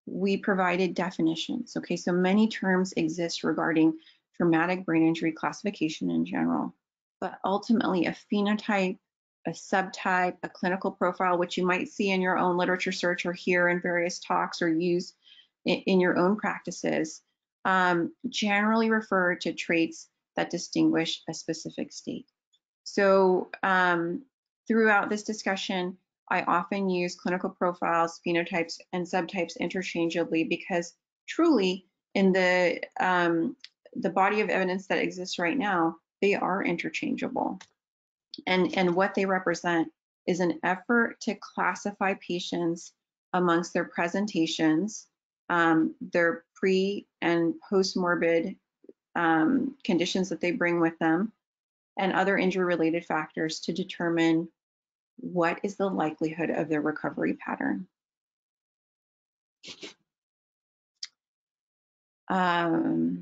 we provided definitions. Okay, so many terms exist regarding traumatic brain injury classification in general, but ultimately a phenotype, a subtype, a clinical profile, which you might see in your own literature search or hear in various talks or use in, in your own practices, um, generally refer to traits that distinguish a specific state. So um, throughout this discussion, I often use clinical profiles, phenotypes, and subtypes interchangeably because truly in the, um, the body of evidence that exists right now, they are interchangeable. And, and what they represent is an effort to classify patients amongst their presentations, um, their pre and post-morbid um, conditions that they bring with them, and other injury-related factors to determine what is the likelihood of their recovery pattern. Um,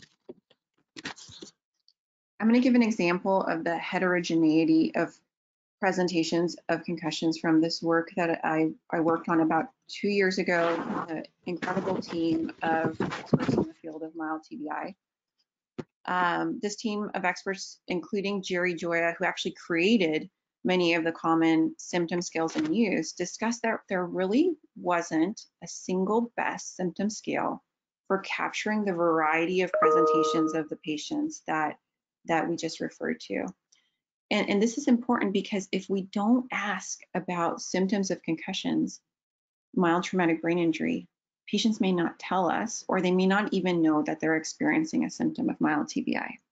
I'm going to give an example of the heterogeneity of presentations of concussions from this work that I, I worked on about two years ago with an incredible team of experts in the field of mild T B I. Um, this team of experts, including Jerry Joya, who actually created many of the common symptom scales in use, discussed that there really wasn't a single best symptom scale for capturing the variety of presentations of the patients that, that we just referred to. And, and this is important because if we don't ask about symptoms of concussions, mild traumatic brain injury, patients may not tell us, or they may not even know that they're experiencing a symptom of mild T B I.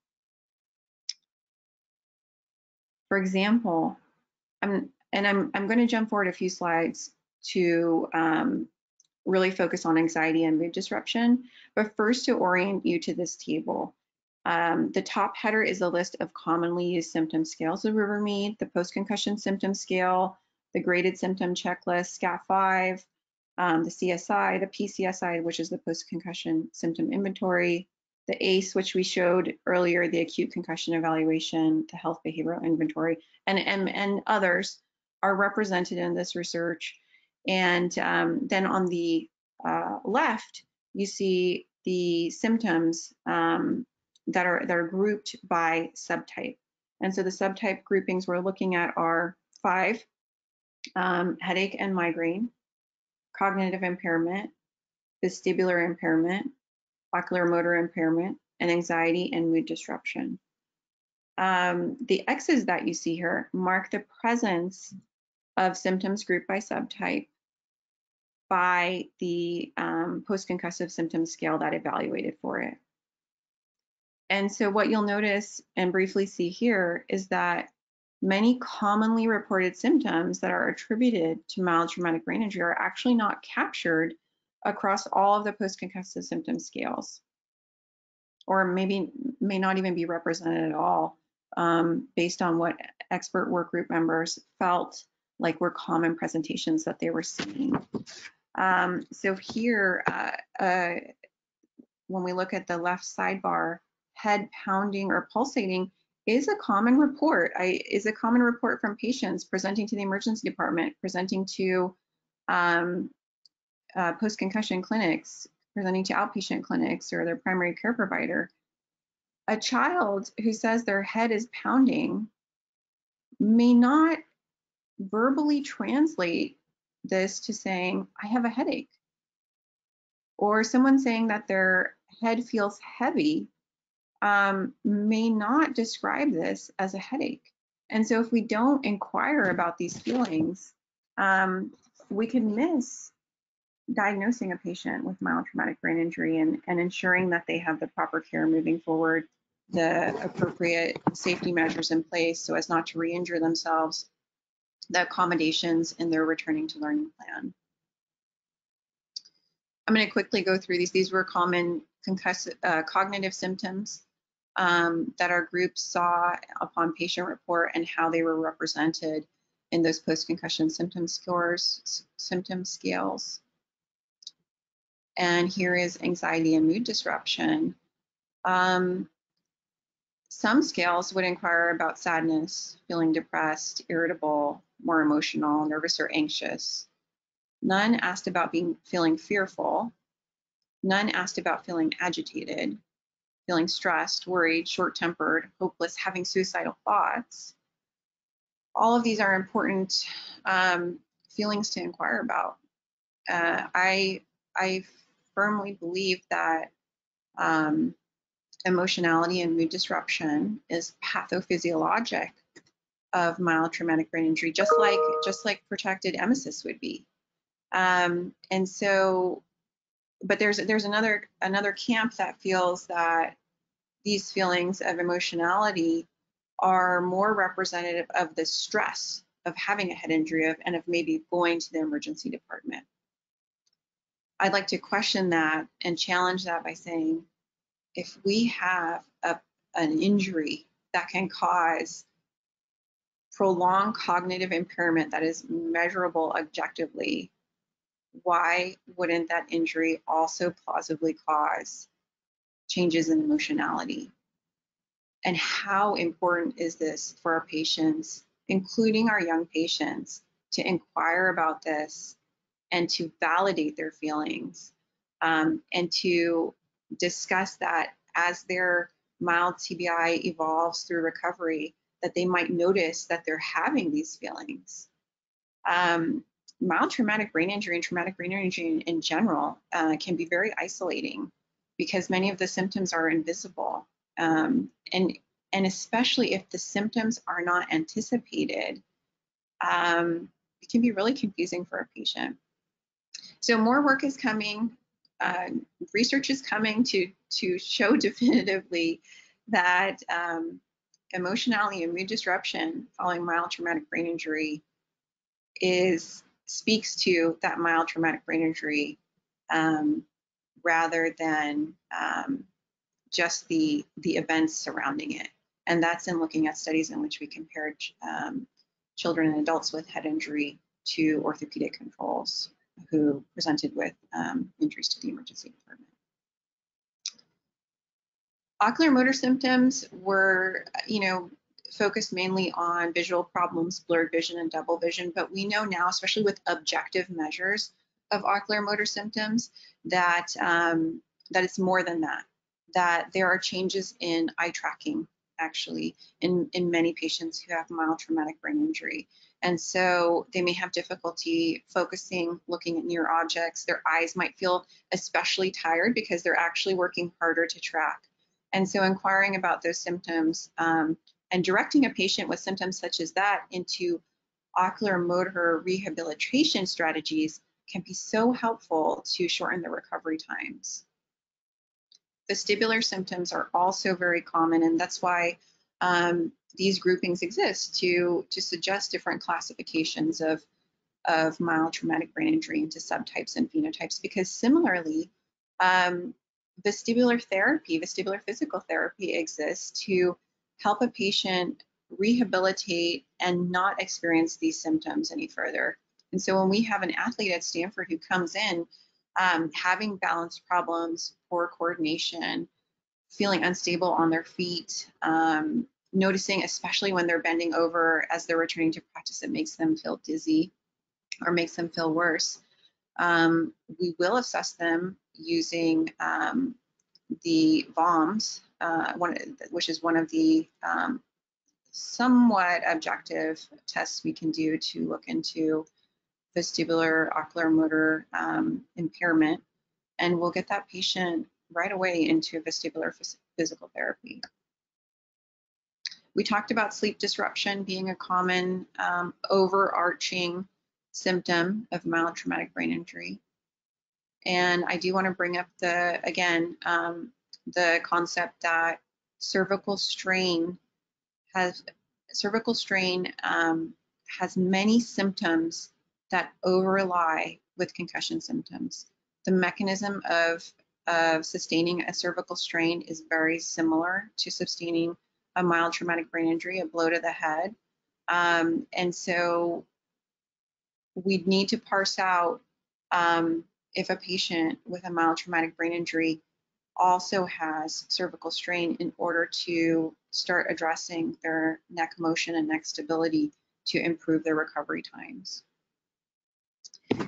For example, I'm, and I'm, I'm going to jump forward a few slides to um, really focus on anxiety and mood disruption, but first to orient you to this table. Um, the top header is a list of commonly used symptom scales of Rivermead, the post-concussion symptom scale, the graded symptom checklist, S C A five, um, the C S I, the P C S I, which is the post-concussion symptom inventory, the A C E, which we showed earlier, the acute concussion evaluation, the health behavioral inventory, and, and, and others are represented in this research. And um, then on the uh, left, you see the symptoms um, that are, that are grouped by subtype. And so the subtype groupings we're looking at are five, um, headache and migraine, cognitive impairment, vestibular impairment, ocular motor impairment, and anxiety and mood disruption. Um, the X's that you see here mark the presence of symptoms grouped by subtype by the um, post-concussive symptom scale that evaluated for it. And so what you'll notice and briefly see here is that many commonly reported symptoms that are attributed to mild traumatic brain injury are actually not captured across all of the post-concussive symptom scales, or maybe may not even be represented at all, um, based on what expert work group members felt like were common presentations that they were seeing. Um, so here, uh, uh, when we look at the left sidebar, head pounding or pulsating is a common report. I, is a common report from patients presenting to the emergency department, presenting to um, uh, post-concussion clinics, presenting to outpatient clinics or their primary care provider. A child who says their head is pounding may not verbally translate this to saying, I have a headache. Or someone saying that their head feels heavy um, may not describe this as a headache. And so if we don't inquire about these feelings, um, we can miss diagnosing a patient with mild traumatic brain injury and, and ensuring that they have the proper care moving forward, the appropriate safety measures in place so as not to re-injure themselves, the accommodations in their returning to learning plan. I'm going to quickly go through these. These were common concussive, uh, cognitive symptoms um, that our group saw upon patient report and how they were represented in those post-concussion symptom scores, symptom scales. And here is anxiety and mood disruption. Um, some scales would inquire about sadness, feeling depressed, irritable, more emotional, nervous or anxious. None asked about being feeling fearful. None asked about feeling agitated, feeling stressed, worried, short-tempered, hopeless, having suicidal thoughts. All of these are important um, feelings to inquire about. Uh, I, I firmly believe that um, emotionality and mood disruption is pathophysiologic of mild traumatic brain injury, just like just like protected emesis would be. Um, and so, but there's there's another another camp that feels that these feelings of emotionality are more representative of the stress of having a head injury of, and of maybe going to the emergency department. I'd like to question that and challenge that by saying, if we have a, an injury that can cause prolonged cognitive impairment that is measurable objectively, why wouldn't that injury also plausibly cause changes in emotionality? And how important is this for our patients, including our young patients, to inquire about this and to validate their feelings, um, and to discuss that as their mild T B I evolves through recovery, that they might notice that they're having these feelings. Um, mild traumatic brain injury and traumatic brain injury in, in general uh, can be very isolating because many of the symptoms are invisible. Um, and, and especially if the symptoms are not anticipated, um, it can be really confusing for a patient. So more work is coming, uh, research is coming to, to show definitively that um, emotionality and mood disruption following mild traumatic brain injury is speaks to that mild traumatic brain injury um, rather than um, just the, the events surrounding it. And that's in looking at studies in which we compared um, children and adults with head injury to orthopedic controls who presented with um, injuries to the emergency department. Ocular motor symptoms were, you know, focused mainly on visual problems, blurred vision and double vision, but we know now, especially with objective measures of ocular motor symptoms, that, um, that it's more than that, that there are changes in eye tracking, actually, in, in many patients who have mild traumatic brain injury. And so they may have difficulty focusing, looking at near objects. Their eyes might feel especially tired because they're actually working harder to track. And so inquiring about those symptoms um, and directing a patient with symptoms such as that into ocular motor rehabilitation strategies can be so helpful to shorten the recovery times. Vestibular symptoms are also very common, and that's why um, these groupings exist to, to suggest different classifications of, of mild traumatic brain injury into subtypes and phenotypes, because similarly, um, vestibular therapy, vestibular physical therapy exists to help a patient rehabilitate and not experience these symptoms any further. And so when we have an athlete at Stanford who comes in um, having balance problems, poor coordination, feeling unstable on their feet, um, noticing, especially when they're bending over as they're returning to practice, it makes them feel dizzy or makes them feel worse. Um, we will assess them using um, the V O M S, uh, one, which is one of the um, somewhat objective tests we can do to look into vestibular ocular motor um, impairment, and we'll get that patient right away into vestibular phys physical therapy. We talked about sleep disruption being a common um, overarching symptom of mild traumatic brain injury. And I do want to bring up the, again, um, the concept that cervical strain has, cervical strain um, has many symptoms that overlie with concussion symptoms. The mechanism of, of sustaining a cervical strain is very similar to sustaining a mild traumatic brain injury, a blow to the head. Um, and so we'd need to parse out um, if a patient with a mild traumatic brain injury also has cervical strain in order to start addressing their neck motion and neck stability to improve their recovery times.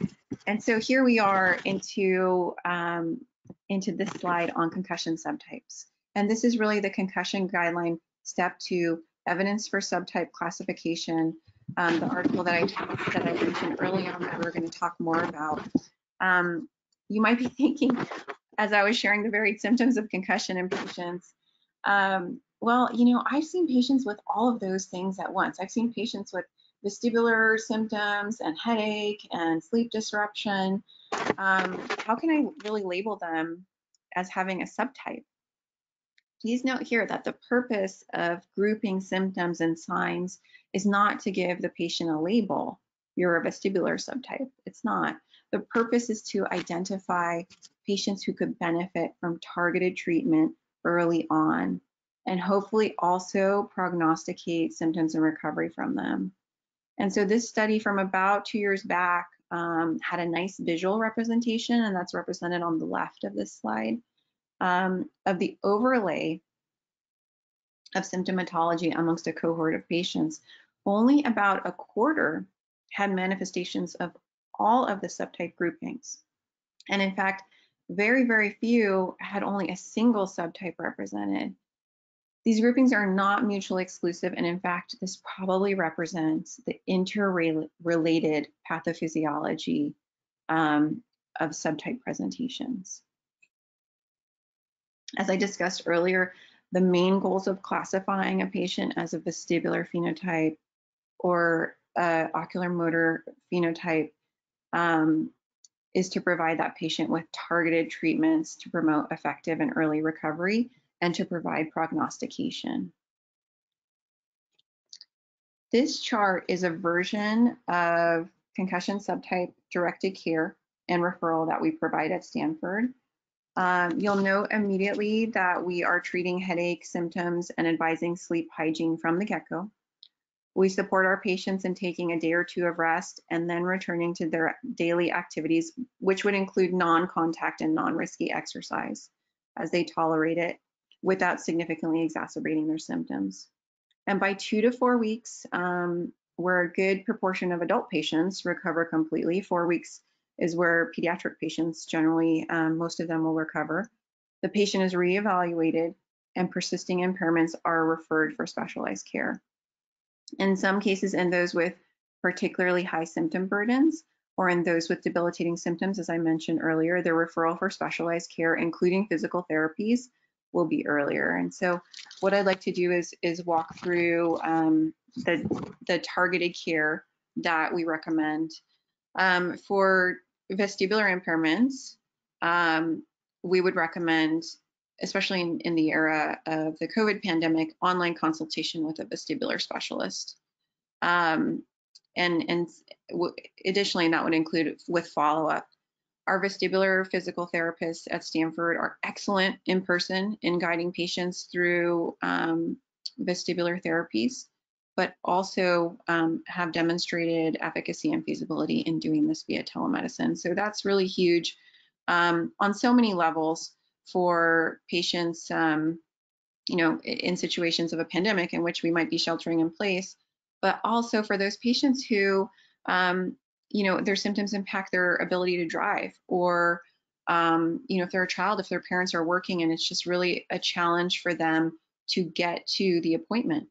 and so here we are into, um, into this slide on concussion subtypes. And this is really the concussion guideline step two, evidence for subtype classification, um, the article that I, that I mentioned earlier on that we're going to talk more about. Um, you might be thinking, as I was sharing the varied symptoms of concussion in patients, um, well, you know, I've seen patients with all of those things at once. I've seen patients with vestibular symptoms and headache and sleep disruption. Um, how can I really label them as having a subtype? Please note here that the purpose of grouping symptoms and signs is not to give the patient a label. You're a vestibular subtype. It's not. The purpose is to identify patients who could benefit from targeted treatment early on, and hopefully also prognosticate symptoms and recovery from them. And so this study from about two years back um, had a nice visual representation, and that's represented on the left of this slide, um, of the overlay of symptomatology amongst a cohort of patients. Only about a quarter had manifestations of all of the subtype groupings. And in fact, very, very few had only a single subtype represented. These groupings are not mutually exclusive, and in fact, this probably represents the interrelated pathophysiology um, of subtype presentations. As I discussed earlier, the main goals of classifying a patient as a vestibular phenotype or uh, ocular motor phenotype um, is to provide that patient with targeted treatments to promote effective and early recovery and to provide prognostication. This chart is a version of concussion subtype directed care and referral that we provide at Stanford. Um, you'll note immediately that we are treating headache symptoms and advising sleep hygiene from the get-go. We support our patients in taking a day or two of rest and then returning to their daily activities, which would include non-contact and non-risky exercise as they tolerate it without significantly exacerbating their symptoms. And by two to four weeks, um, where a good proportion of adult patients recover completely, four weeks is where pediatric patients generally, um, most of them will recover. The patient is reevaluated and persisting impairments are referred for specialized care. In some cases, in those with particularly high symptom burdens or in those with debilitating symptoms, as I mentioned earlier, their referral for specialized care, including physical therapies, will be earlier. And so what I'd like to do is, is walk through um, the, the targeted care that we recommend. Um, for vestibular impairments, um, we would recommend, especially in, in the era of the COVID pandemic, online consultation with a vestibular specialist. Um, and and additionally, that would include with follow-up. Our vestibular physical therapists at Stanford are excellent in person in guiding patients through um, vestibular therapies, but also um, have demonstrated efficacy and feasibility in doing this via telemedicine. So that's really huge um, on so many levels for patients, um, you know, in situations of a pandemic in which we might be sheltering in place, but also for those patients who, um, you know, their symptoms impact their ability to drive, or, um, you know, if they're a child, if their parents are working and it's just really a challenge for them to get to the appointment.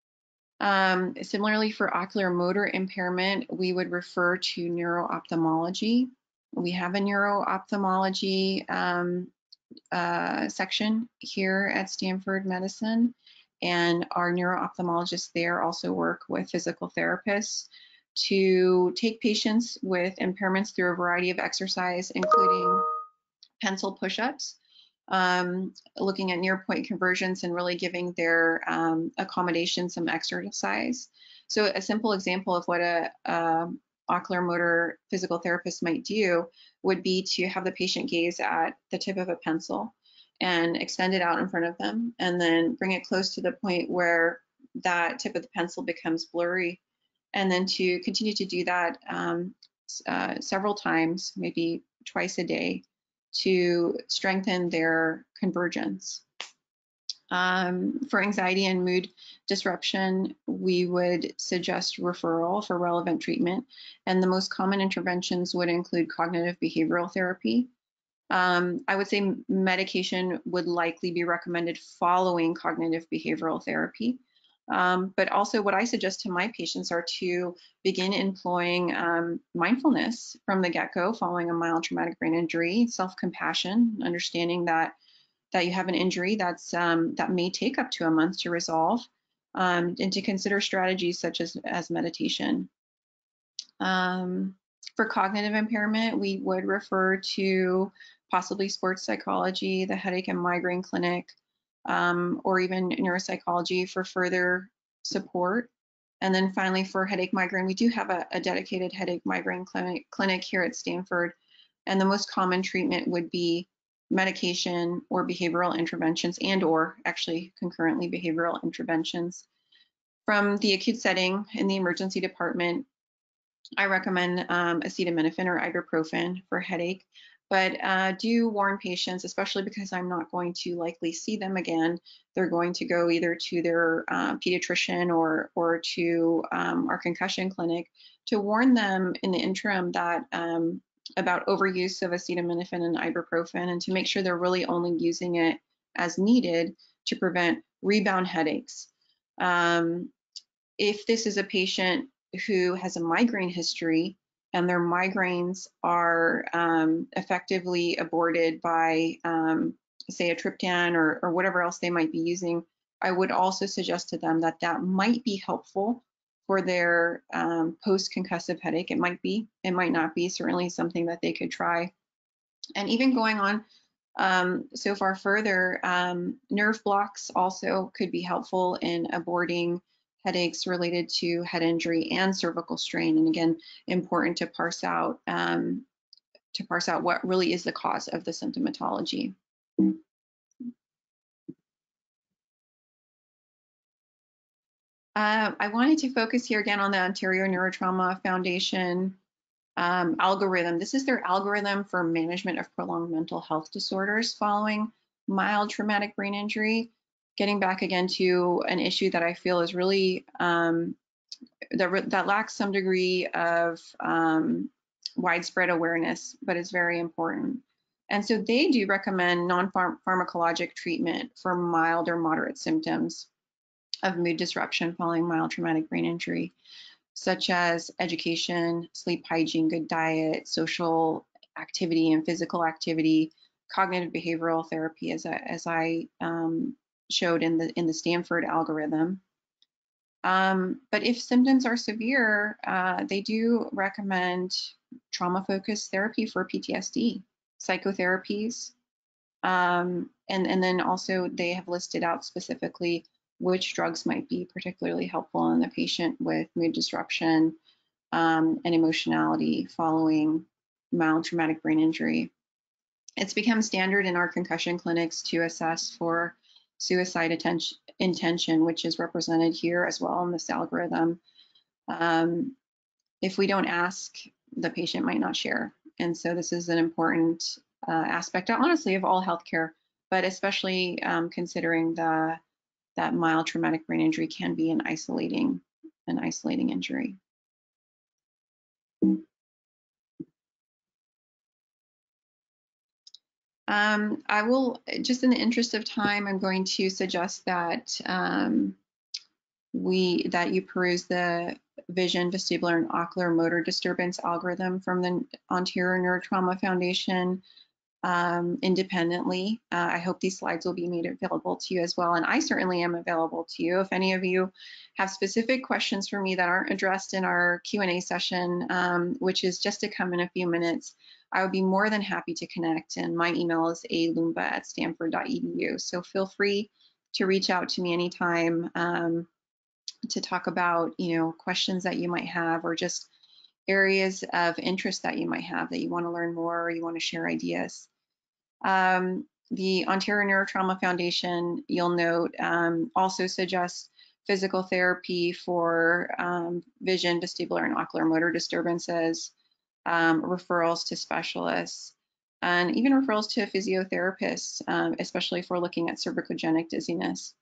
Um, similarly, for ocular motor impairment, we would refer to neuro-ophthalmology. We have a neuro-ophthalmology um, uh, section here at Stanford Medicine, and our neuro-ophthalmologists there also work with physical therapists to take patients with impairments through a variety of exercise, including pencil push-ups, um, looking at near point conversions and really giving their um, accommodation some exercise. So a simple example of what a, a ocular motor physical therapist might do would be to have the patient gaze at the tip of a pencil and extend it out in front of them, and then bring it close to the point where that tip of the pencil becomes blurry, and then to continue to do that um, uh, several times, maybe twice a day, to strengthen their convergence. Um, for anxiety and mood disruption, we would suggest referral for relevant treatment. And the most common interventions would include cognitive behavioral therapy. Um, I would say medication would likely be recommended following cognitive behavioral therapy. Um, but also what I suggest to my patients are to begin employing um, mindfulness from the get-go following a mild traumatic brain injury, self-compassion, understanding that that you have an injury that's um, that may take up to a month to resolve, um, and to consider strategies such as, as meditation. Um, for cognitive impairment, we would refer to possibly sports psychology, the headache and migraine clinic, um, or even neuropsychology for further support. And then finally, for headache migraine, we do have a, a dedicated headache migraine clinic, clinic here at Stanford. And the most common treatment would be medication or behavioral interventions, and or actually concurrently behavioral interventions. From the acute setting in the emergency department, I recommend um, acetaminophen or ibuprofen for headache, but uh, do warn patients, especially because I'm not going to likely see them again. They're going to go either to their uh, pediatrician or, or to um, our concussion clinic, to warn them in the interim that um, about overuse of acetaminophen and ibuprofen, and to make sure they're really only using it as needed to prevent rebound headaches. Um, if this is a patient who has a migraine history and their migraines are um, effectively aborted by, um, say, a triptan or, or whatever else they might be using, I would also suggest to them that that might be helpful for their um, post-concussive headache. It might be, it might not be, certainly something that they could try. And even going on um, so far further, um, nerve blocks also could be helpful in aborting headaches related to head injury and cervical strain. And again, important to parse out um, to parse out what really is the cause of the symptomatology. Uh, I wanted to focus here again on the Ontario Neurotrauma Foundation um, algorithm. This is their algorithm for management of prolonged mental health disorders following mild traumatic brain injury. Getting back again to an issue that I feel is really um, that, that lacks some degree of um, widespread awareness, but is very important. And so they do recommend non-pharmacologic treatment for mild or moderate symptoms of mood disruption following mild traumatic brain injury, such as education, sleep hygiene, good diet, social activity and physical activity, cognitive behavioral therapy, as I, as I um, showed in the in the Stanford algorithm. Um, but if symptoms are severe, uh, they do recommend trauma-focused therapy for P T S D, psychotherapies, um, and, and then also they have listed out specifically which drugs might be particularly helpful in the patient with mood disruption um, and emotionality following mild traumatic brain injury. It's become standard in our concussion clinics to assess for suicide attention, intention, which is represented here as well in this algorithm. Um, if we don't ask, the patient might not share. And so this is an important uh, aspect, honestly, of all healthcare, but especially um, considering the, that mild traumatic brain injury can be an isolating, an isolating injury. Um, I will, just in the interest of time, I'm going to suggest that um, we that you peruse the vision, vestibular, and ocular motor disturbance algorithm from the Ontario Neurotrauma Foundation um, independently. Uh, I hope these slides will be made available to you as well, and I certainly am available to you. If any of you have specific questions for me that aren't addressed in our Q and A session, um, which is just to come in a few minutes, I would be more than happy to connect, and my email is a lumba at stanford dot e d u. So feel free to reach out to me anytime um, to talk about, you know, questions that you might have, or just areas of interest that you might have that you want to learn more, or you want to share ideas. Um, the Ontario Neurotrauma Foundation, you'll note, um, also suggests physical therapy for um, vision, vestibular, and ocular motor disturbances, um, referrals to specialists. and even referrals to a physiotherapist, um, especially if we're looking at cervicogenic dizziness.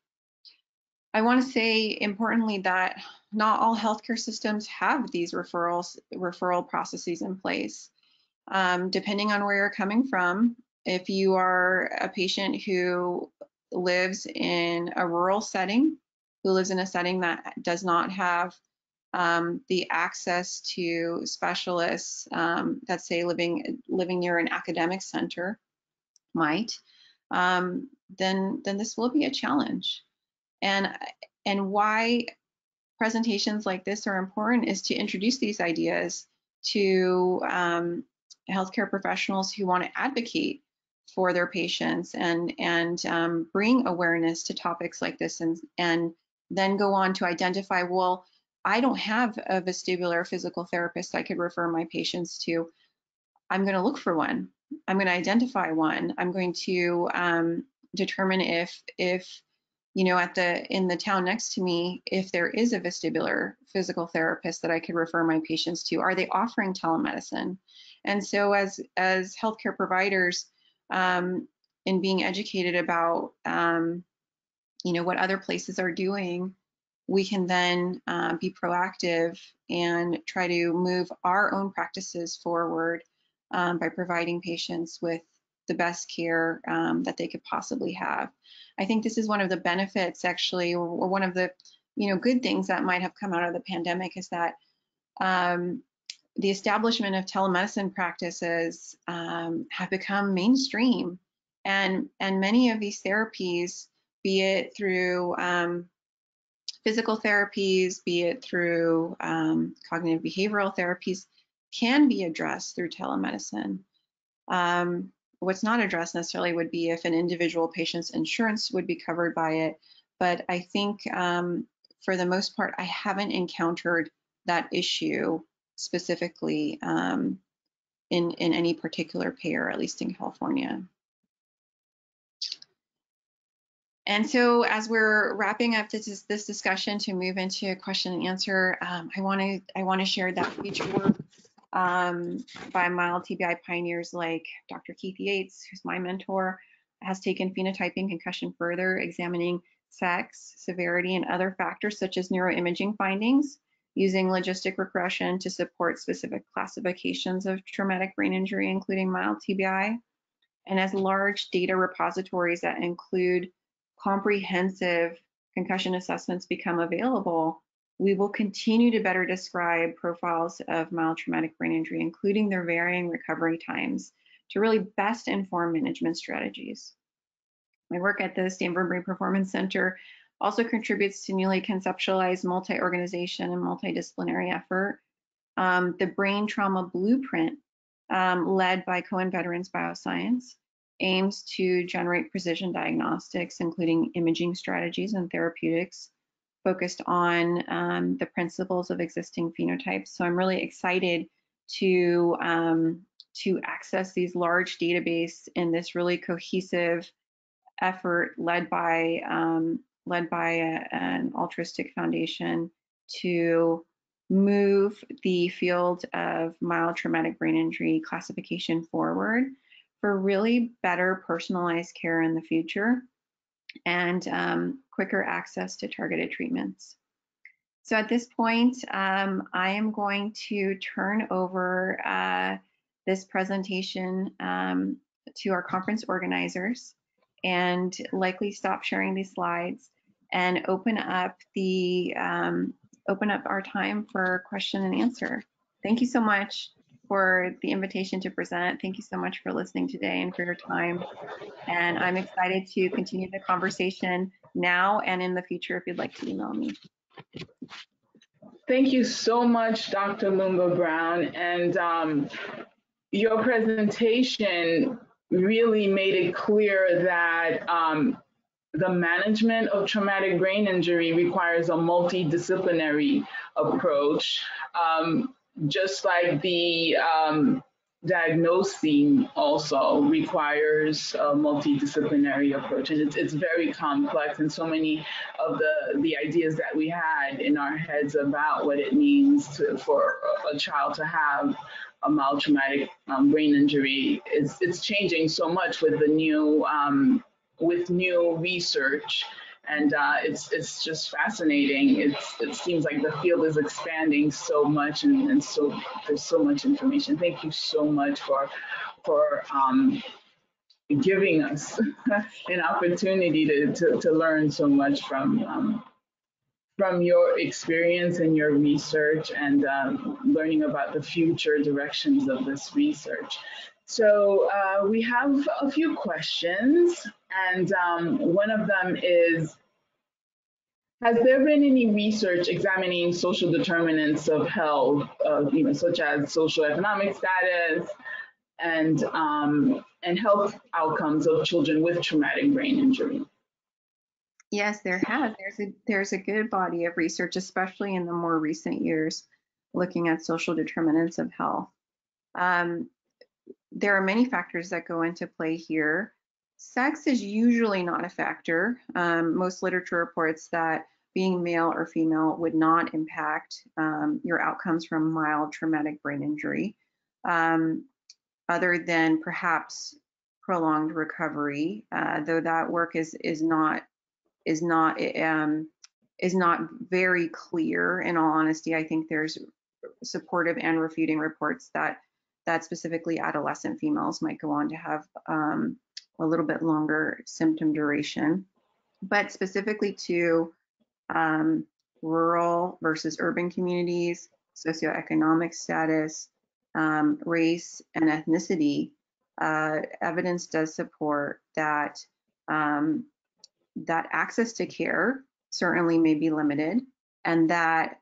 I want to say importantly that not all healthcare systems have these referrals, referral processes in place. Um, depending on where you're coming from, if you are a patient who lives in a rural setting, who lives in a setting that does not have um, the access to specialists um, that say living living near an academic center might, um, then then this will be a challenge. And and why presentations like this are important is to introduce these ideas to um, healthcare professionals who want to advocate for their patients and and um, bring awareness to topics like this, and and then go on to identify, well, I don't have a vestibular physical therapist I could refer my patients to. I'm going to look for one. I'm going to identify one. I'm going to um, determine if if you know, at the in the town next to me, if there is a vestibular physical therapist that I could refer my patients to. Are they offering telemedicine? And so as as healthcare providers, um, in being educated about um, you know, what other places are doing, we can then uh, be proactive and try to move our own practices forward um, by providing patients with the best care um, that they could possibly have. I think this is one of the benefits, actually, or, or one of the, you know, good things that might have come out of the pandemic, is that um, the establishment of telemedicine practices um, have become mainstream, and and many of these therapies, be it through um, physical therapies, be it through um, cognitive behavioral therapies, can be addressed through telemedicine. Um, what's not addressed necessarily would be if an individual patient's insurance would be covered by it. But I think um, for the most part, I haven't encountered that issue specifically um, in, in any particular payer, at least in California. And so as we're wrapping up this, this discussion to move into a question and answer, um, I want to I want to share that future work um, by mild T B I pioneers like Doctor Keith Yates, who's my mentor, has taken phenotyping concussion further, examining sex, severity, and other factors such as neuroimaging findings, using logistic regression to support specific classifications of traumatic brain injury, including mild T B I. And as large data repositories that include comprehensive concussion assessments become available, we will continue to better describe profiles of mild traumatic brain injury, including their varying recovery times, to really best inform management strategies. My work at the Stanford Brain Performance Center also contributes to newly conceptualized multi-organization and multidisciplinary effort. Um, the Brain Trauma Blueprint, um, led by Cohen Veterans Bioscience, aims to generate precision diagnostics, including imaging strategies and therapeutics, focused on um, the principles of existing phenotypes. So I'm really excited to, um, to access these large databases in this really cohesive effort led by, um, led by a, an altruistic foundation to move the field of mild traumatic brain injury classification forward for really better personalized care in the future and um, quicker access to targeted treatments. So at this point, um, I am going to turn over uh, this presentation um, to our conference organizers and likely stop sharing these slides and open up the um, open up our time for question and answer. Thank you so much for the invitation to present. Thank you so much for listening today and for your time. And I'm excited to continue the conversation now and in the future if you'd like to email me. Thank you so much, Doctor Lumba-Brown. And um, your presentation really made it clear that um, the management of traumatic brain injury requires a multidisciplinary approach. Um, just like the um, diagnosing also requires a multidisciplinary approach. It's, it's very complex, and so many of the, the ideas that we had in our heads about what it means to, for a child to have a mild traumatic um, brain injury is it's changing so much with the new um, with new research, and uh, it's it's just fascinating. It's it seems like the field is expanding so much, and, and so there's so much information. Thank you so much for for um, giving us an opportunity to, to, to learn so much from um, from your experience and your research, and um, learning about the future directions of this research. So uh, we have a few questions, and um, one of them is, has there been any research examining social determinants of health, uh, you know, such as socioeconomic status and um, and health outcomes of children with traumatic brain injury? Yes, there has. There's a there's a good body of research, especially in the more recent years, looking at social determinants of health. Um, there are many factors that go into play here. Sex is usually not a factor. Um, most literature reports that being male or female would not impact um, your outcomes from mild traumatic brain injury, um, other than perhaps prolonged recovery, uh, though that work is is not is not um, is not very clear. In all honesty, I think there's supportive and refuting reports that that specifically adolescent females might go on to have um, a little bit longer symptom duration. But specifically to um, rural versus urban communities, socioeconomic status, um, race, and ethnicity, uh, evidence does support that um, that access to care certainly may be limited, and that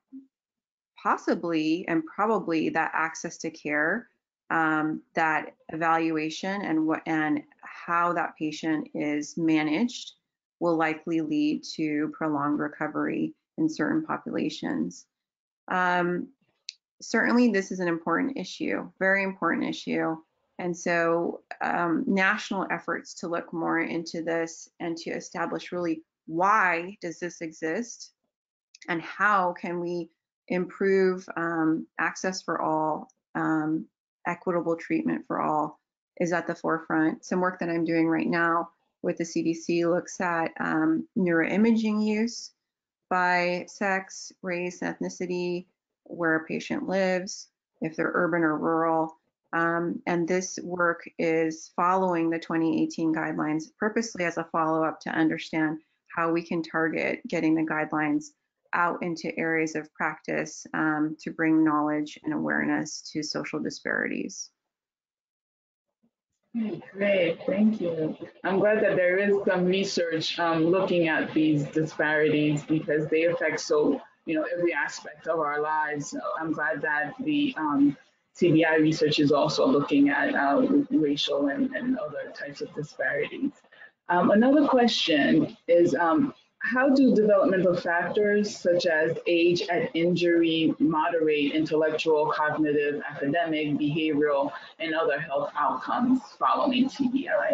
possibly and probably that access to care, um, that evaluation and what and how that patient is managed will likely lead to prolonged recovery in certain populations. Um, certainly, this is an important issue, very important issue. And so um, national efforts to look more into this and to establish really why does this exist and how can we improve um, access for all, um, equitable treatment for all is at the forefront. Some work that I'm doing right now with the C D C looks at um, neuroimaging use by sex, race, ethnicity, where a patient lives, if they're urban or rural. Um, and this work is following the twenty eighteen guidelines purposely as a follow-up to understand how we can target getting the guidelines out into areas of practice um, to bring knowledge and awareness to social disparities. Great, thank you. I'm glad that there is some research um, looking at these disparities, because they affect so, you know, every aspect of our lives. So I'm glad that the um, T B I research is also looking at uh, racial and, and other types of disparities. Um, another question is, um, how do developmental factors such as age at injury moderate intellectual, cognitive, academic, behavioral, and other health outcomes following T B I?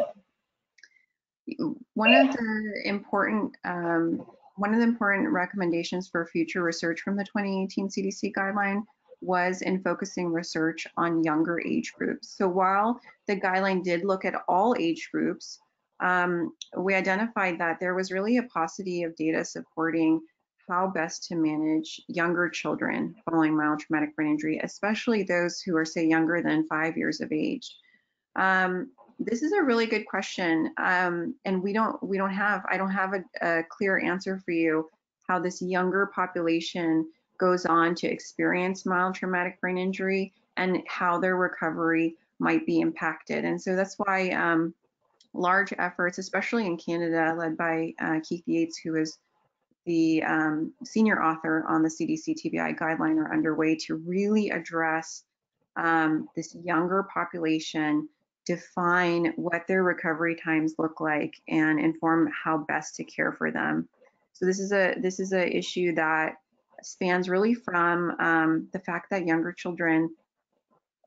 One of the important um, one of the important recommendations for future research from the twenty eighteen C D C guideline was in focusing research on younger age groups. So while the guideline did look at all age groups, um, we identified that there was really a paucity of data supporting how best to manage younger children following mild traumatic brain injury, especially those who are, say, younger than five years of age. Um, this is a really good question, um, and we don't we don't have I don't have a, a clear answer for you how this younger population goes on to experience mild traumatic brain injury and how their recovery might be impacted. And so that's why um, large efforts, especially in Canada, led by uh, Keith Yates, who is the um, senior author on the C D C T B I guideline, are underway to really address um, this younger population, define what their recovery times look like, and inform how best to care for them. So this is a this is an issue that spans really from um, the fact that younger children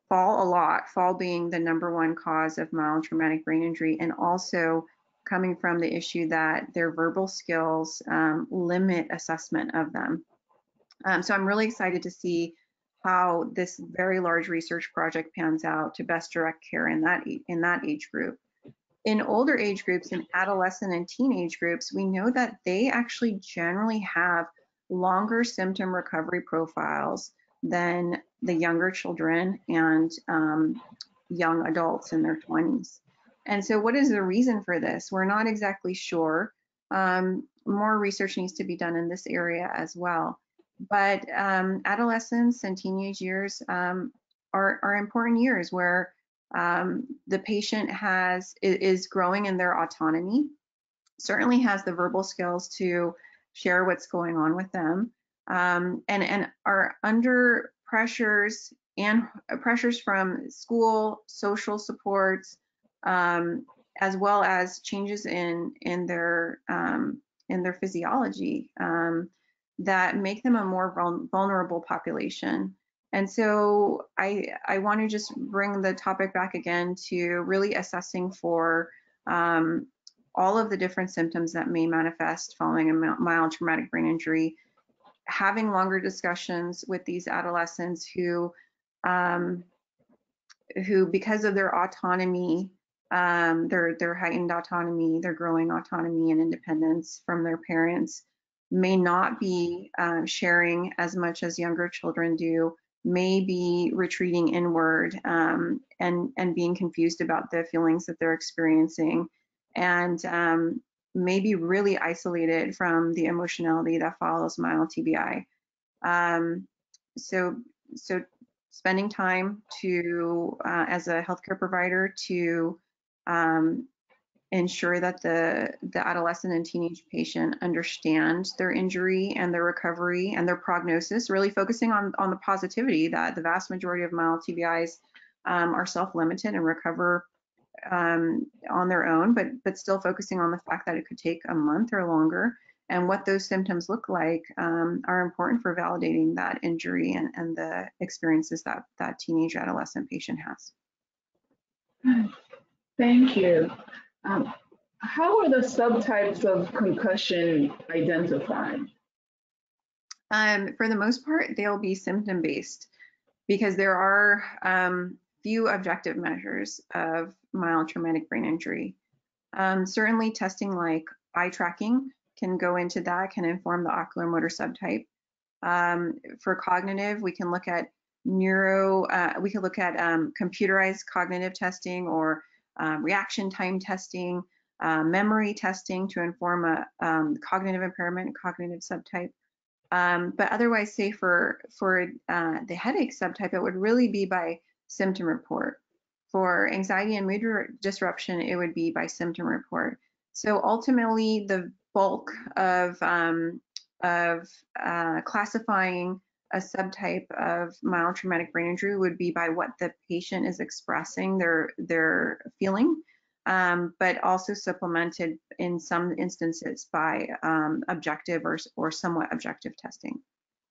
fall a lot, fall being the number one cause of mild traumatic brain injury, and also coming from the issue that their verbal skills um, limit assessment of them. Um, so I'm really excited to see how this very large research project pans out to best direct care in that, in that age group. In older age groups, in adolescent and teenage groups, we know that they actually generally have longer symptom recovery profiles than the younger children and um, young adults in their twenties. And so what is the reason for this? We're not exactly sure. Um, more research needs to be done in this area as well. But um, adolescence and teenage years um, are, are important years where um, the patient has is growing in their autonomy, certainly has the verbal skills to share what's going on with them, um, and, and are under pressures and pressures from school, social supports, um, as well as changes in in their um, in their physiology um, that make them a more vulnerable population. And so I I want to just bring the topic back again to really assessing for um, all of the different symptoms that may manifest following a mild traumatic brain injury, having longer discussions with these adolescents who, um, who because of their autonomy, um, their, their heightened autonomy, their growing autonomy and independence from their parents, may not be uh, sharing as much as younger children do, may be retreating inward um, and, and being confused about the feelings that they're experiencing, and um, may be really isolated from the emotionality that follows mild T B I. Um, so, so spending time to, uh, as a healthcare provider, to um, ensure that the, the adolescent and teenage patient understand their injury and their recovery and their prognosis, really focusing on, on the positivity that the vast majority of mild T B Is um, are self-limited and recover um, on their own, but, but still focusing on the fact that it could take a month or longer, and what those symptoms look like um, are important for validating that injury and, and the experiences that that teenage adolescent patient has. Thank you. Um, how are the subtypes of concussion identified? Um, for the most part, they'll be symptom-based because there are um, few objective measures of mild traumatic brain injury. Um, certainly testing like eye tracking can go into that, can inform the ocular motor subtype. Um, for cognitive, we can look at neuro, uh, we can look at um, computerized cognitive testing or um, reaction time testing, uh, memory testing to inform a um, cognitive impairment, cognitive subtype. Um, but otherwise, say for, for uh, the headache subtype, it would really be by symptom report. For anxiety and mood disruption, it would be by symptom report. So ultimately, the bulk of, um, of uh, classifying a subtype of mild traumatic brain injury would be by what the patient is expressing their, their feeling, um, but also supplemented in some instances by um, objective or, or somewhat objective testing.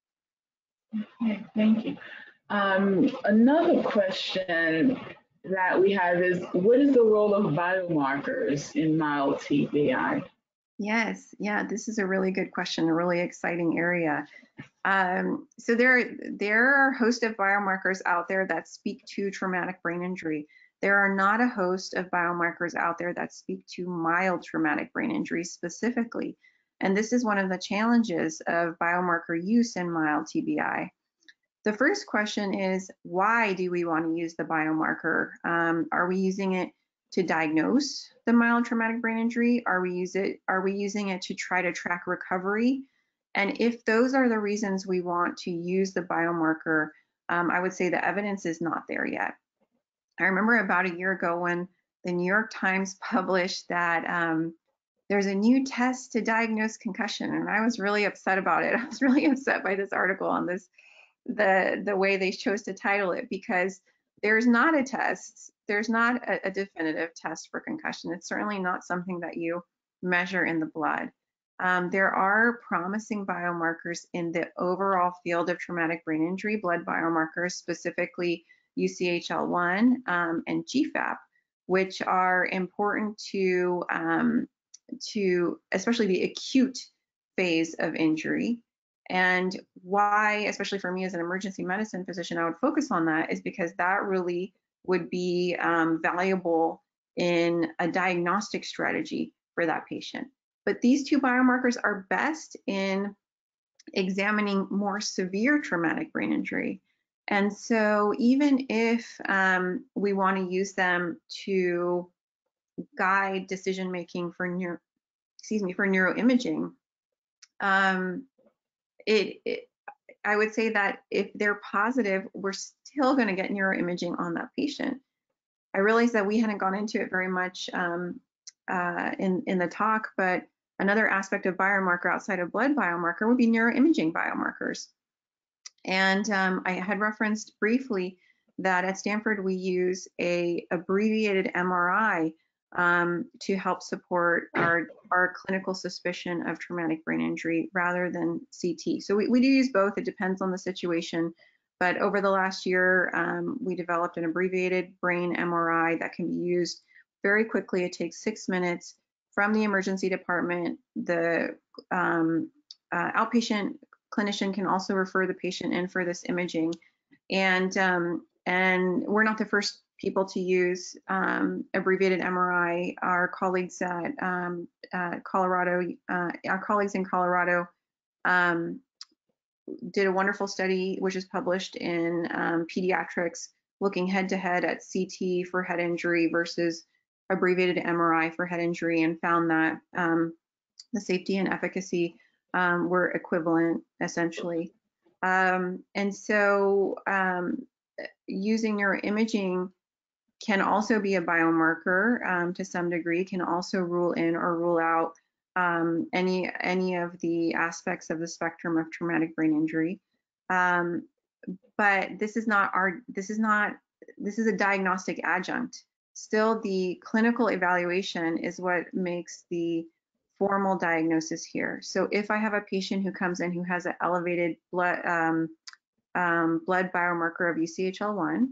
Okay, thank you. Um, another question that we have is, what is the role of biomarkers in mild T B I? Yes, yeah, this is a really good question, a really exciting area. Um, so there, there are a host of biomarkers out there that speak to traumatic brain injury. There are not a host of biomarkers out there that speak to mild traumatic brain injury specifically. And this is one of the challenges of biomarker use in mild T B I. The first question is, why do we want to use the biomarker? Um, are we using it to diagnose the mild traumatic brain injury? Are we use it? Are we using it to try to track recovery? And if those are the reasons we want to use the biomarker, um, I would say the evidence is not there yet. I remember about a year ago when the New York Times published that um, there's a new test to diagnose concussion, and I was really upset about it. I was really upset by this article on this, the the way they chose to title it, because there's not a test, there's not a, a definitive test for concussion. It's certainly not something that you measure in the blood. Um, there are promising biomarkers in the overall field of traumatic brain injury, blood biomarkers, specifically U C H L one, um, and G FAP, which are important to, um, to especially the acute phase of injury. And why, especially for me as an emergency medicine physician, I would focus on that is because that really would be um, valuable in a diagnostic strategy for that patient. But these two biomarkers are best in examining more severe traumatic brain injury. And so even if um, we want to use them to guide decision-making for neuro, excuse me, for neuroimaging, um, it, it I would say that if they're positive, we're still going to get neuroimaging on that patient. I realize that we hadn't gone into it very much um, uh, in, in the talk, but another aspect of biomarker outside of blood biomarker would be neuroimaging biomarkers. And um, I had referenced briefly that at Stanford we use a abbreviated M R I um, to help support our, our clinical suspicion of traumatic brain injury rather than C T. So we, we do use both. It depends on the situation. But over the last year, um, we developed an abbreviated brain M R I that can be used very quickly. It takes six minutes from the emergency department. The um, uh, outpatient clinician can also refer the patient in for this imaging. And, um, and we're not the first people to use um, abbreviated M R I. Our colleagues at um, uh, Colorado, uh, our colleagues in Colorado um, did a wonderful study, which is published in um, Pediatrics, looking head to head at C T for head injury versus abbreviated M R I for head injury, and found that um, the safety and efficacy um, were equivalent, essentially. Um, and so um, using neuroimaging can also be a biomarker um, to some degree, can also rule in or rule out um, any any of the aspects of the spectrum of traumatic brain injury. Um, but this is not our, this is not, this is a diagnostic adjunct. Still, the clinical evaluation is what makes the formal diagnosis here. So if I have a patient who comes in who has an elevated blood, um, um, blood biomarker of U C H L one,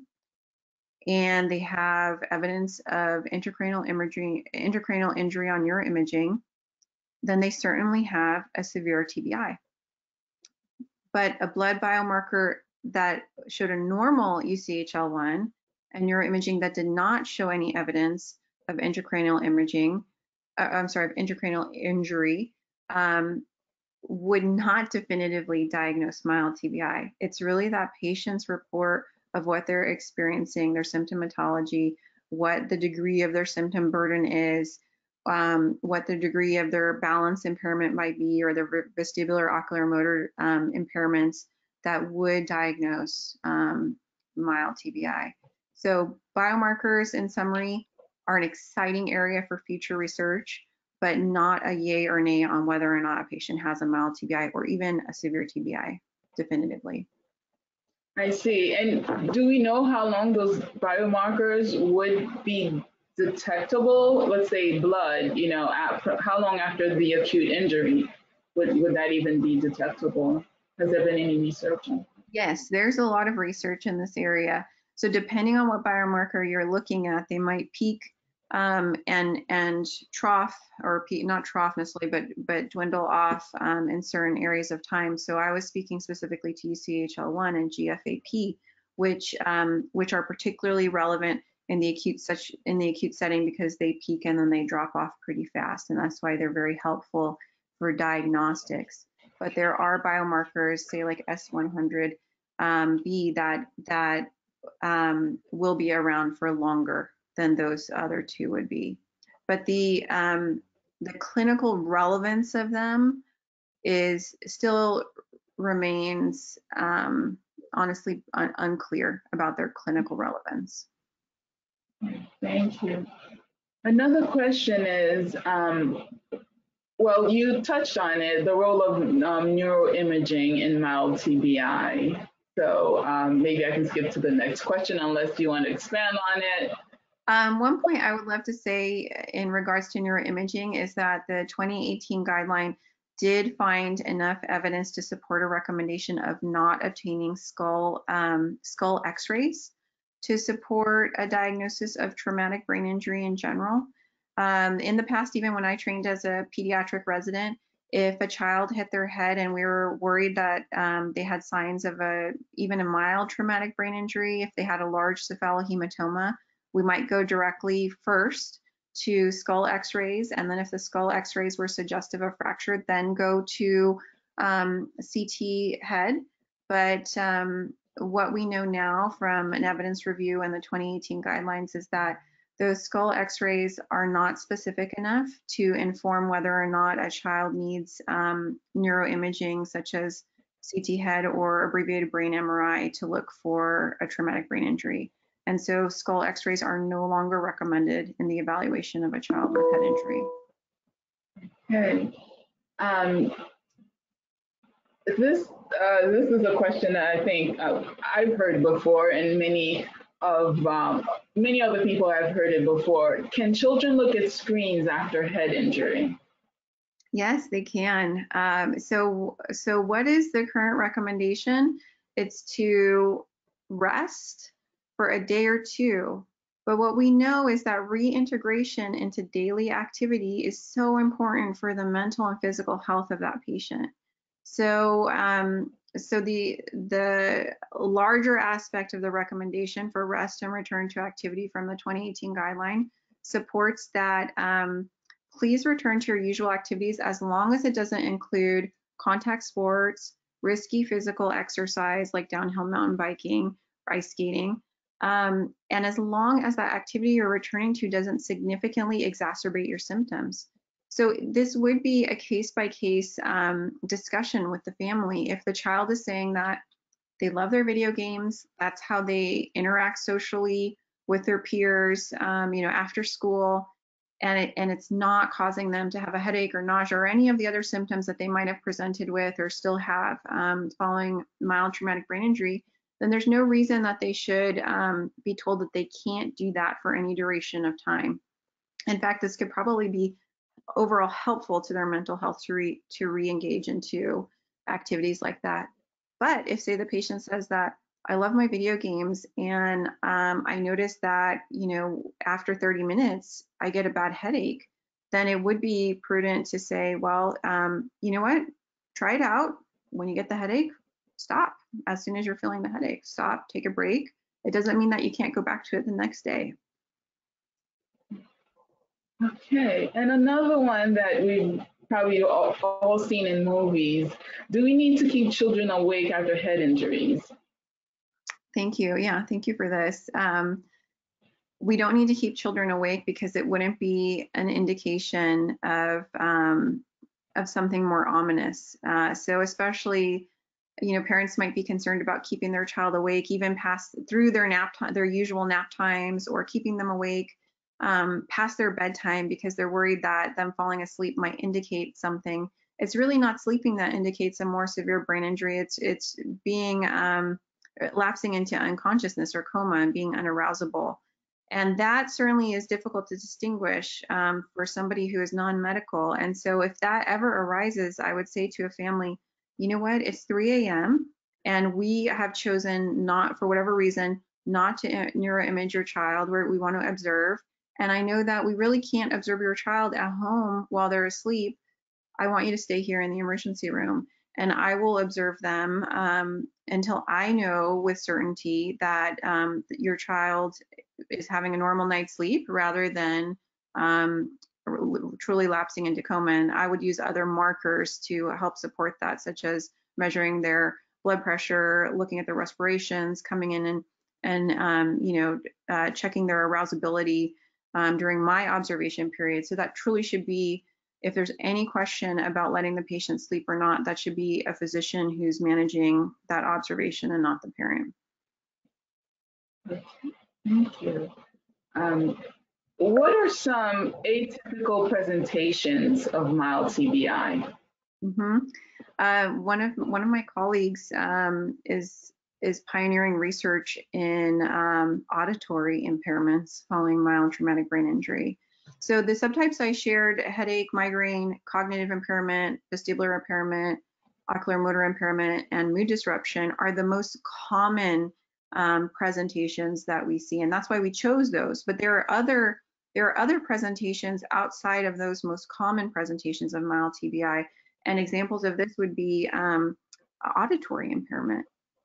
and they have evidence of intracranial imagery, intracranial injury on neuroimaging, then they certainly have a severe T B I. But a blood biomarker that showed a normal U C H L one and neuroimaging that did not show any evidence of intracranial imaging, uh, I'm sorry, of intracranial injury, um, would not definitively diagnose mild T B I. It's really that patient's report of what they're experiencing, their symptomatology, what the degree of their symptom burden is, um, what the degree of their balance impairment might be, or their vestibular ocular motor um, impairments that would diagnose um, mild T B I. So biomarkers, in summary, are an exciting area for future research, but not a yay or nay on whether or not a patient has a mild T B I or even a severe T B I definitively. I see. And do we know how long those biomarkers would be detectable? Let's say blood, you know, after, how long after the acute injury would, would that even be detectable? Has there been any research on that? Yes, there's a lot of research in this area. So depending on what biomarker you're looking at, they might peak um, and and trough, or peak, not trough necessarily, but but dwindle off um, in certain areas of time. So I was speaking specifically to U C H L one and G F A P, which um, which are particularly relevant in the acute such in the acute setting because they peak and then they drop off pretty fast, and that's why they're very helpful for diagnostics. But there are biomarkers, say like S one hundred um, B, that that um, will be around for longer than those other two would be. But the um, the clinical relevance of them is still remains um, honestly un unclear about their clinical relevance. Thank you. Another question is, um, well, you touched on it, the role of um, neuroimaging in mild T B I. So um, maybe I can skip to the next question unless you want to expand on it. Um, one point I would love to say in regards to neuroimaging is that the twenty eighteen guideline did find enough evidence to support a recommendation of not obtaining skull um, skull X-rays to support a diagnosis of traumatic brain injury in general. Um, in the past, even when I trained as a pediatric resident, if a child hit their head and we were worried that um, they had signs of a even a mild traumatic brain injury, if they had a large cephalohematoma, we might go directly first to skull x-rays, and then if the skull x-rays were suggestive of fracture, then go to um, C T head. But um, what we know now from an evidence review and the twenty eighteen guidelines is that those skull x-rays are not specific enough to inform whether or not a child needs um, neuroimaging such as C T head or abbreviated brain M R I to look for a traumatic brain injury. And so skull x-rays are no longer recommended in the evaluation of a child with head injury. Okay. Um, this, uh, this is a question that I think uh, I've heard before, and many of um, many other people have heard it before. Can children look at screens after head injury? Yes, they can. Um, so, so what is the current recommendation? It's to rest for a day or two. But what we know is that reintegration into daily activity is so important for the mental and physical health of that patient. So, um, so the the larger aspect of the recommendation for rest and return to activity from the twenty eighteen guideline supports that. Um, Please return to your usual activities as long as it doesn't include contact sports, risky physical exercise like downhill mountain biking, or ice skating, um, and as long as that activity you're returning to doesn't significantly exacerbate your symptoms. So this would be a case-by-case um, discussion with the family. If the child is saying that they love their video games, that's how they interact socially with their peers, um, you know, after school, and it, and it's not causing them to have a headache or nausea or any of the other symptoms that they might have presented with or still have um, following mild traumatic brain injury, then there's no reason that they should um, be told that they can't do that for any duration of time. In fact, this could probably be overall helpful to their mental health to re to re-engage into activities like that. But if, say, the patient says that I love my video games and um, I notice that, you know, after thirty minutes, I get a bad headache, then it would be prudent to say, well, um, you know what, try it out. When you get the headache, stop. As soon as you're feeling the headache, stop, take a break. It doesn't mean that you can't go back to it the next day. Okay, and another one that we've probably all, all seen in movies, do we need to keep children awake after head injuries? Thank you. Yeah, thank you for this. Um, we don't need to keep children awake because it wouldn't be an indication of um, of something more ominous. Uh, so especially, you know, parents might be concerned about keeping their child awake even past through their nap time, their usual nap times, or keeping them awake um, past their bedtime because they're worried that them falling asleep might indicate something. It's really not sleeping that indicates a more severe brain injury. It's it's being um, lapsing into unconsciousness or coma and being unarousable. And that certainly is difficult to distinguish um, for somebody who is non-medical. And so if that ever arises, I would say to a family, you know what, it's three A M and we have chosen not, for whatever reason, not to neuroimage your child where we want to observe. And I know that we really can't observe your child at home while they're asleep. I want you to stay here in the emergency room and I will observe them um, until I know with certainty that um, your child is having a normal night's sleep rather than um, truly lapsing into coma. And I would use other markers to help support that, such as measuring their blood pressure, looking at their respirations, coming in and, and um, you know, uh, checking their arousability um, during my observation period. So that truly should be, if there's any question about letting the patient sleep or not, that should be a physician who's managing that observation and not the parent. Thank you. Um, what are some atypical presentations of mild T B I? Mm-hmm. Uh, one of one of my colleagues um, is is pioneering research in um, auditory impairments following mild traumatic brain injury. So the subtypes I shared, headache, migraine, cognitive impairment, vestibular impairment, ocular motor impairment, and mood disruption are the most common um, presentations that we see, and that's why we chose those. But there are other there are other presentations outside of those most common presentations of mild T B I, and examples of this would be um, auditory impairment.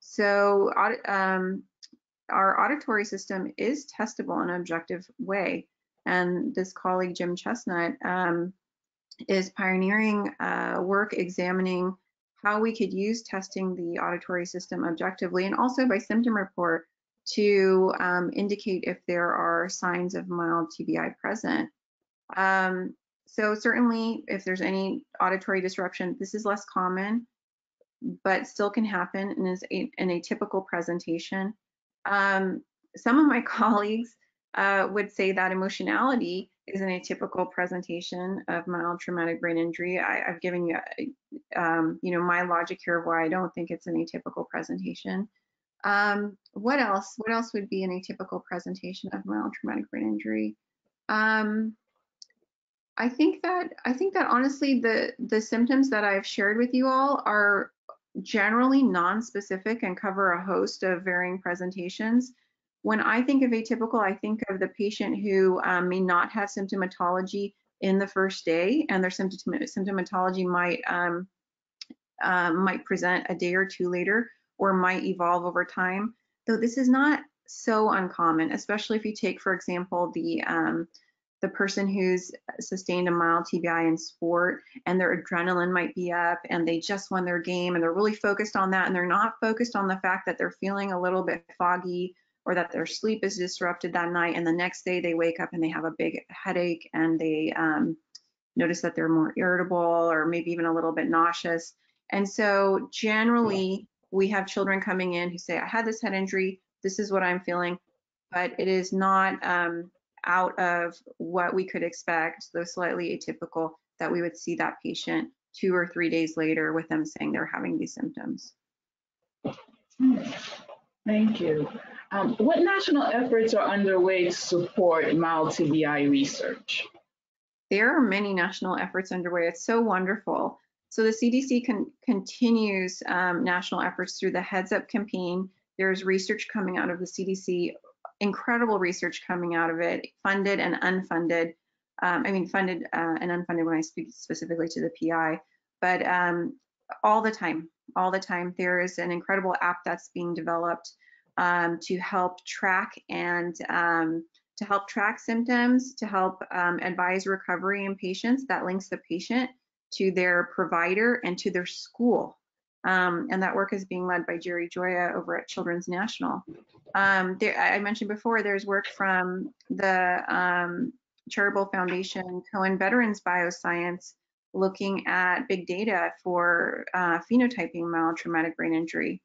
So um, our auditory system is testable in an objective way, and this colleague Jim Chestnut um, is pioneering uh, work examining how we could use testing the auditory system objectively and also by symptom report to um, indicate if there are signs of mild T B I present. Um, so certainly if there's any auditory disruption, this is less common, but still can happen and is a, an atypical presentation. Um, some of my colleagues uh, would say that emotionality is an atypical presentation of mild traumatic brain injury. I, I've given you, um, you know, my logic here of why I don't think it's an atypical presentation. Um, what else? What else would be an atypical presentation of mild traumatic brain injury? Um, I think that I think that honestly, the the symptoms that I've shared with you all are generally non-specific and cover a host of varying presentations. When I think of atypical, I think of the patient who um, may not have symptomatology in the first day, and their symptom symptomatology might um, uh, might present a day or two later, or might evolve over time. Though this is not so uncommon, especially if you take, for example, the um, the person who's sustained a mild T B I in sport and their adrenaline might be up and they just won their game and they're really focused on that, and they're not focused on the fact that they're feeling a little bit foggy or that their sleep is disrupted that night, and the next day they wake up and they have a big headache and they um, notice that they're more irritable or maybe even a little bit nauseous. And so generally we have children coming in who say, I had this head injury, this is what I'm feeling, but it is not um, out of what we could expect, though slightly atypical, that we would see that patient two or three days later with them saying they're having these symptoms. Thank you. Um, what national efforts are underway to support mild T B I research? There are many national efforts underway. It's so wonderful. So the C D C con continues um, national efforts through the Heads Up campaign. There's research coming out of the C D C, incredible research coming out of it, funded and unfunded. Um, I mean, funded uh, and unfunded when I speak specifically to the P I, but um, all the time, all the time, there is an incredible app that's being developed um, to help track and um, to help track symptoms, to help um, advise recovery in patients. That links the patient to their provider and to their school. Um, and that work is being led by Jerry Joya over at Children's National. Um, there, I mentioned before, there's work from the um, Charitable Foundation Cohen Veterans Bioscience looking at big data for uh, phenotyping mild traumatic brain injury.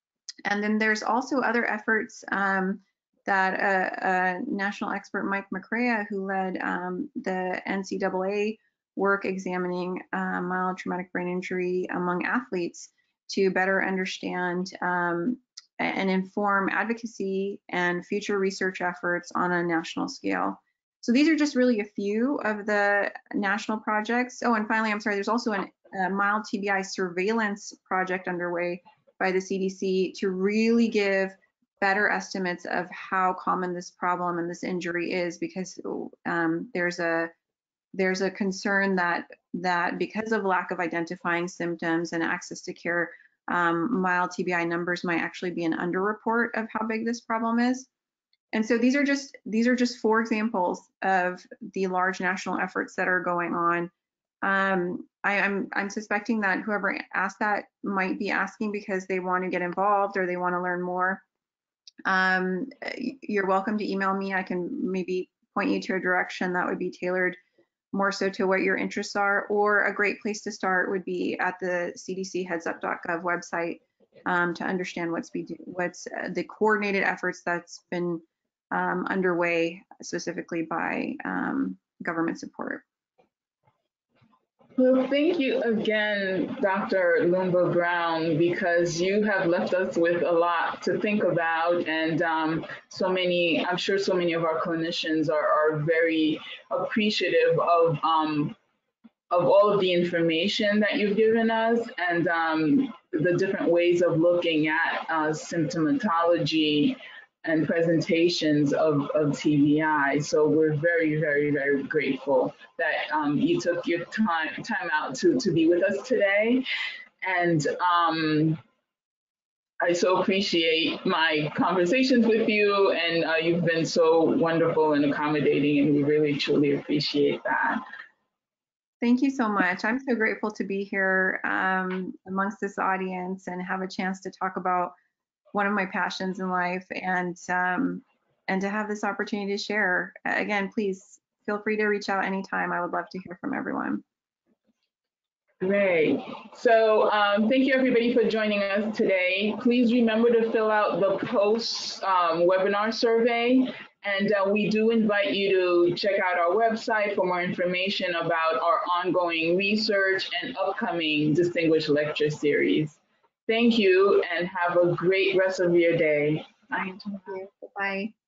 And then there's also other efforts um, that a, a national expert, Mike McCrea, who led um, the N C double A work examining uh, mild traumatic brain injury among athletes to better understand um, and inform advocacy and future research efforts on a national scale. So these are just really a few of the national projects. Oh, and finally, I'm sorry, there's also an, a mild T B I surveillance project underway by the C D C to really give better estimates of how common this problem and this injury is, because um, there's a there's a concern that that because of lack of identifying symptoms and access to care, um, mild T B I numbers might actually be an underreport of how big this problem is. And so these are just these are just four examples of the large national efforts that are going on. Um, I, I'm I'm suspecting that whoever asked that might be asking because they want to get involved or they want to learn more. Um, you're welcome to email me. I can maybe point you to a direction that would be tailored more so to what your interests are, or a great place to start would be at the C D C heads up dot gov website um, to understand what's be what's uh, the coordinated efforts that's been um, underway specifically by um, government support. Well, thank you again, Doctor Lumba-Brown, because you have left us with a lot to think about, and um, so many, I'm sure so many of our clinicians are, are very appreciative of um, of all of the information that you've given us and um, the different ways of looking at uh, symptomatology and presentations of, of T B I. So we're very, very, very grateful that um, you took your time time out to, to be with us today. And um, I so appreciate my conversations with you, and uh, you've been so wonderful and accommodating, and we really, truly appreciate that. Thank you so much. I'm so grateful to be here um, amongst this audience and have a chance to talk about one of my passions in life, and um, and to have this opportunity to share. Again, please feel free to reach out anytime. I would love to hear from everyone. Great. So um, thank you everybody for joining us today. Please remember to fill out the post um, webinar survey. And uh, we do invite you to check out our website for more information about our ongoing research and upcoming Distinguished Lecture Series. Thank you and have a great rest of your day. Bye. Thank you. Bye.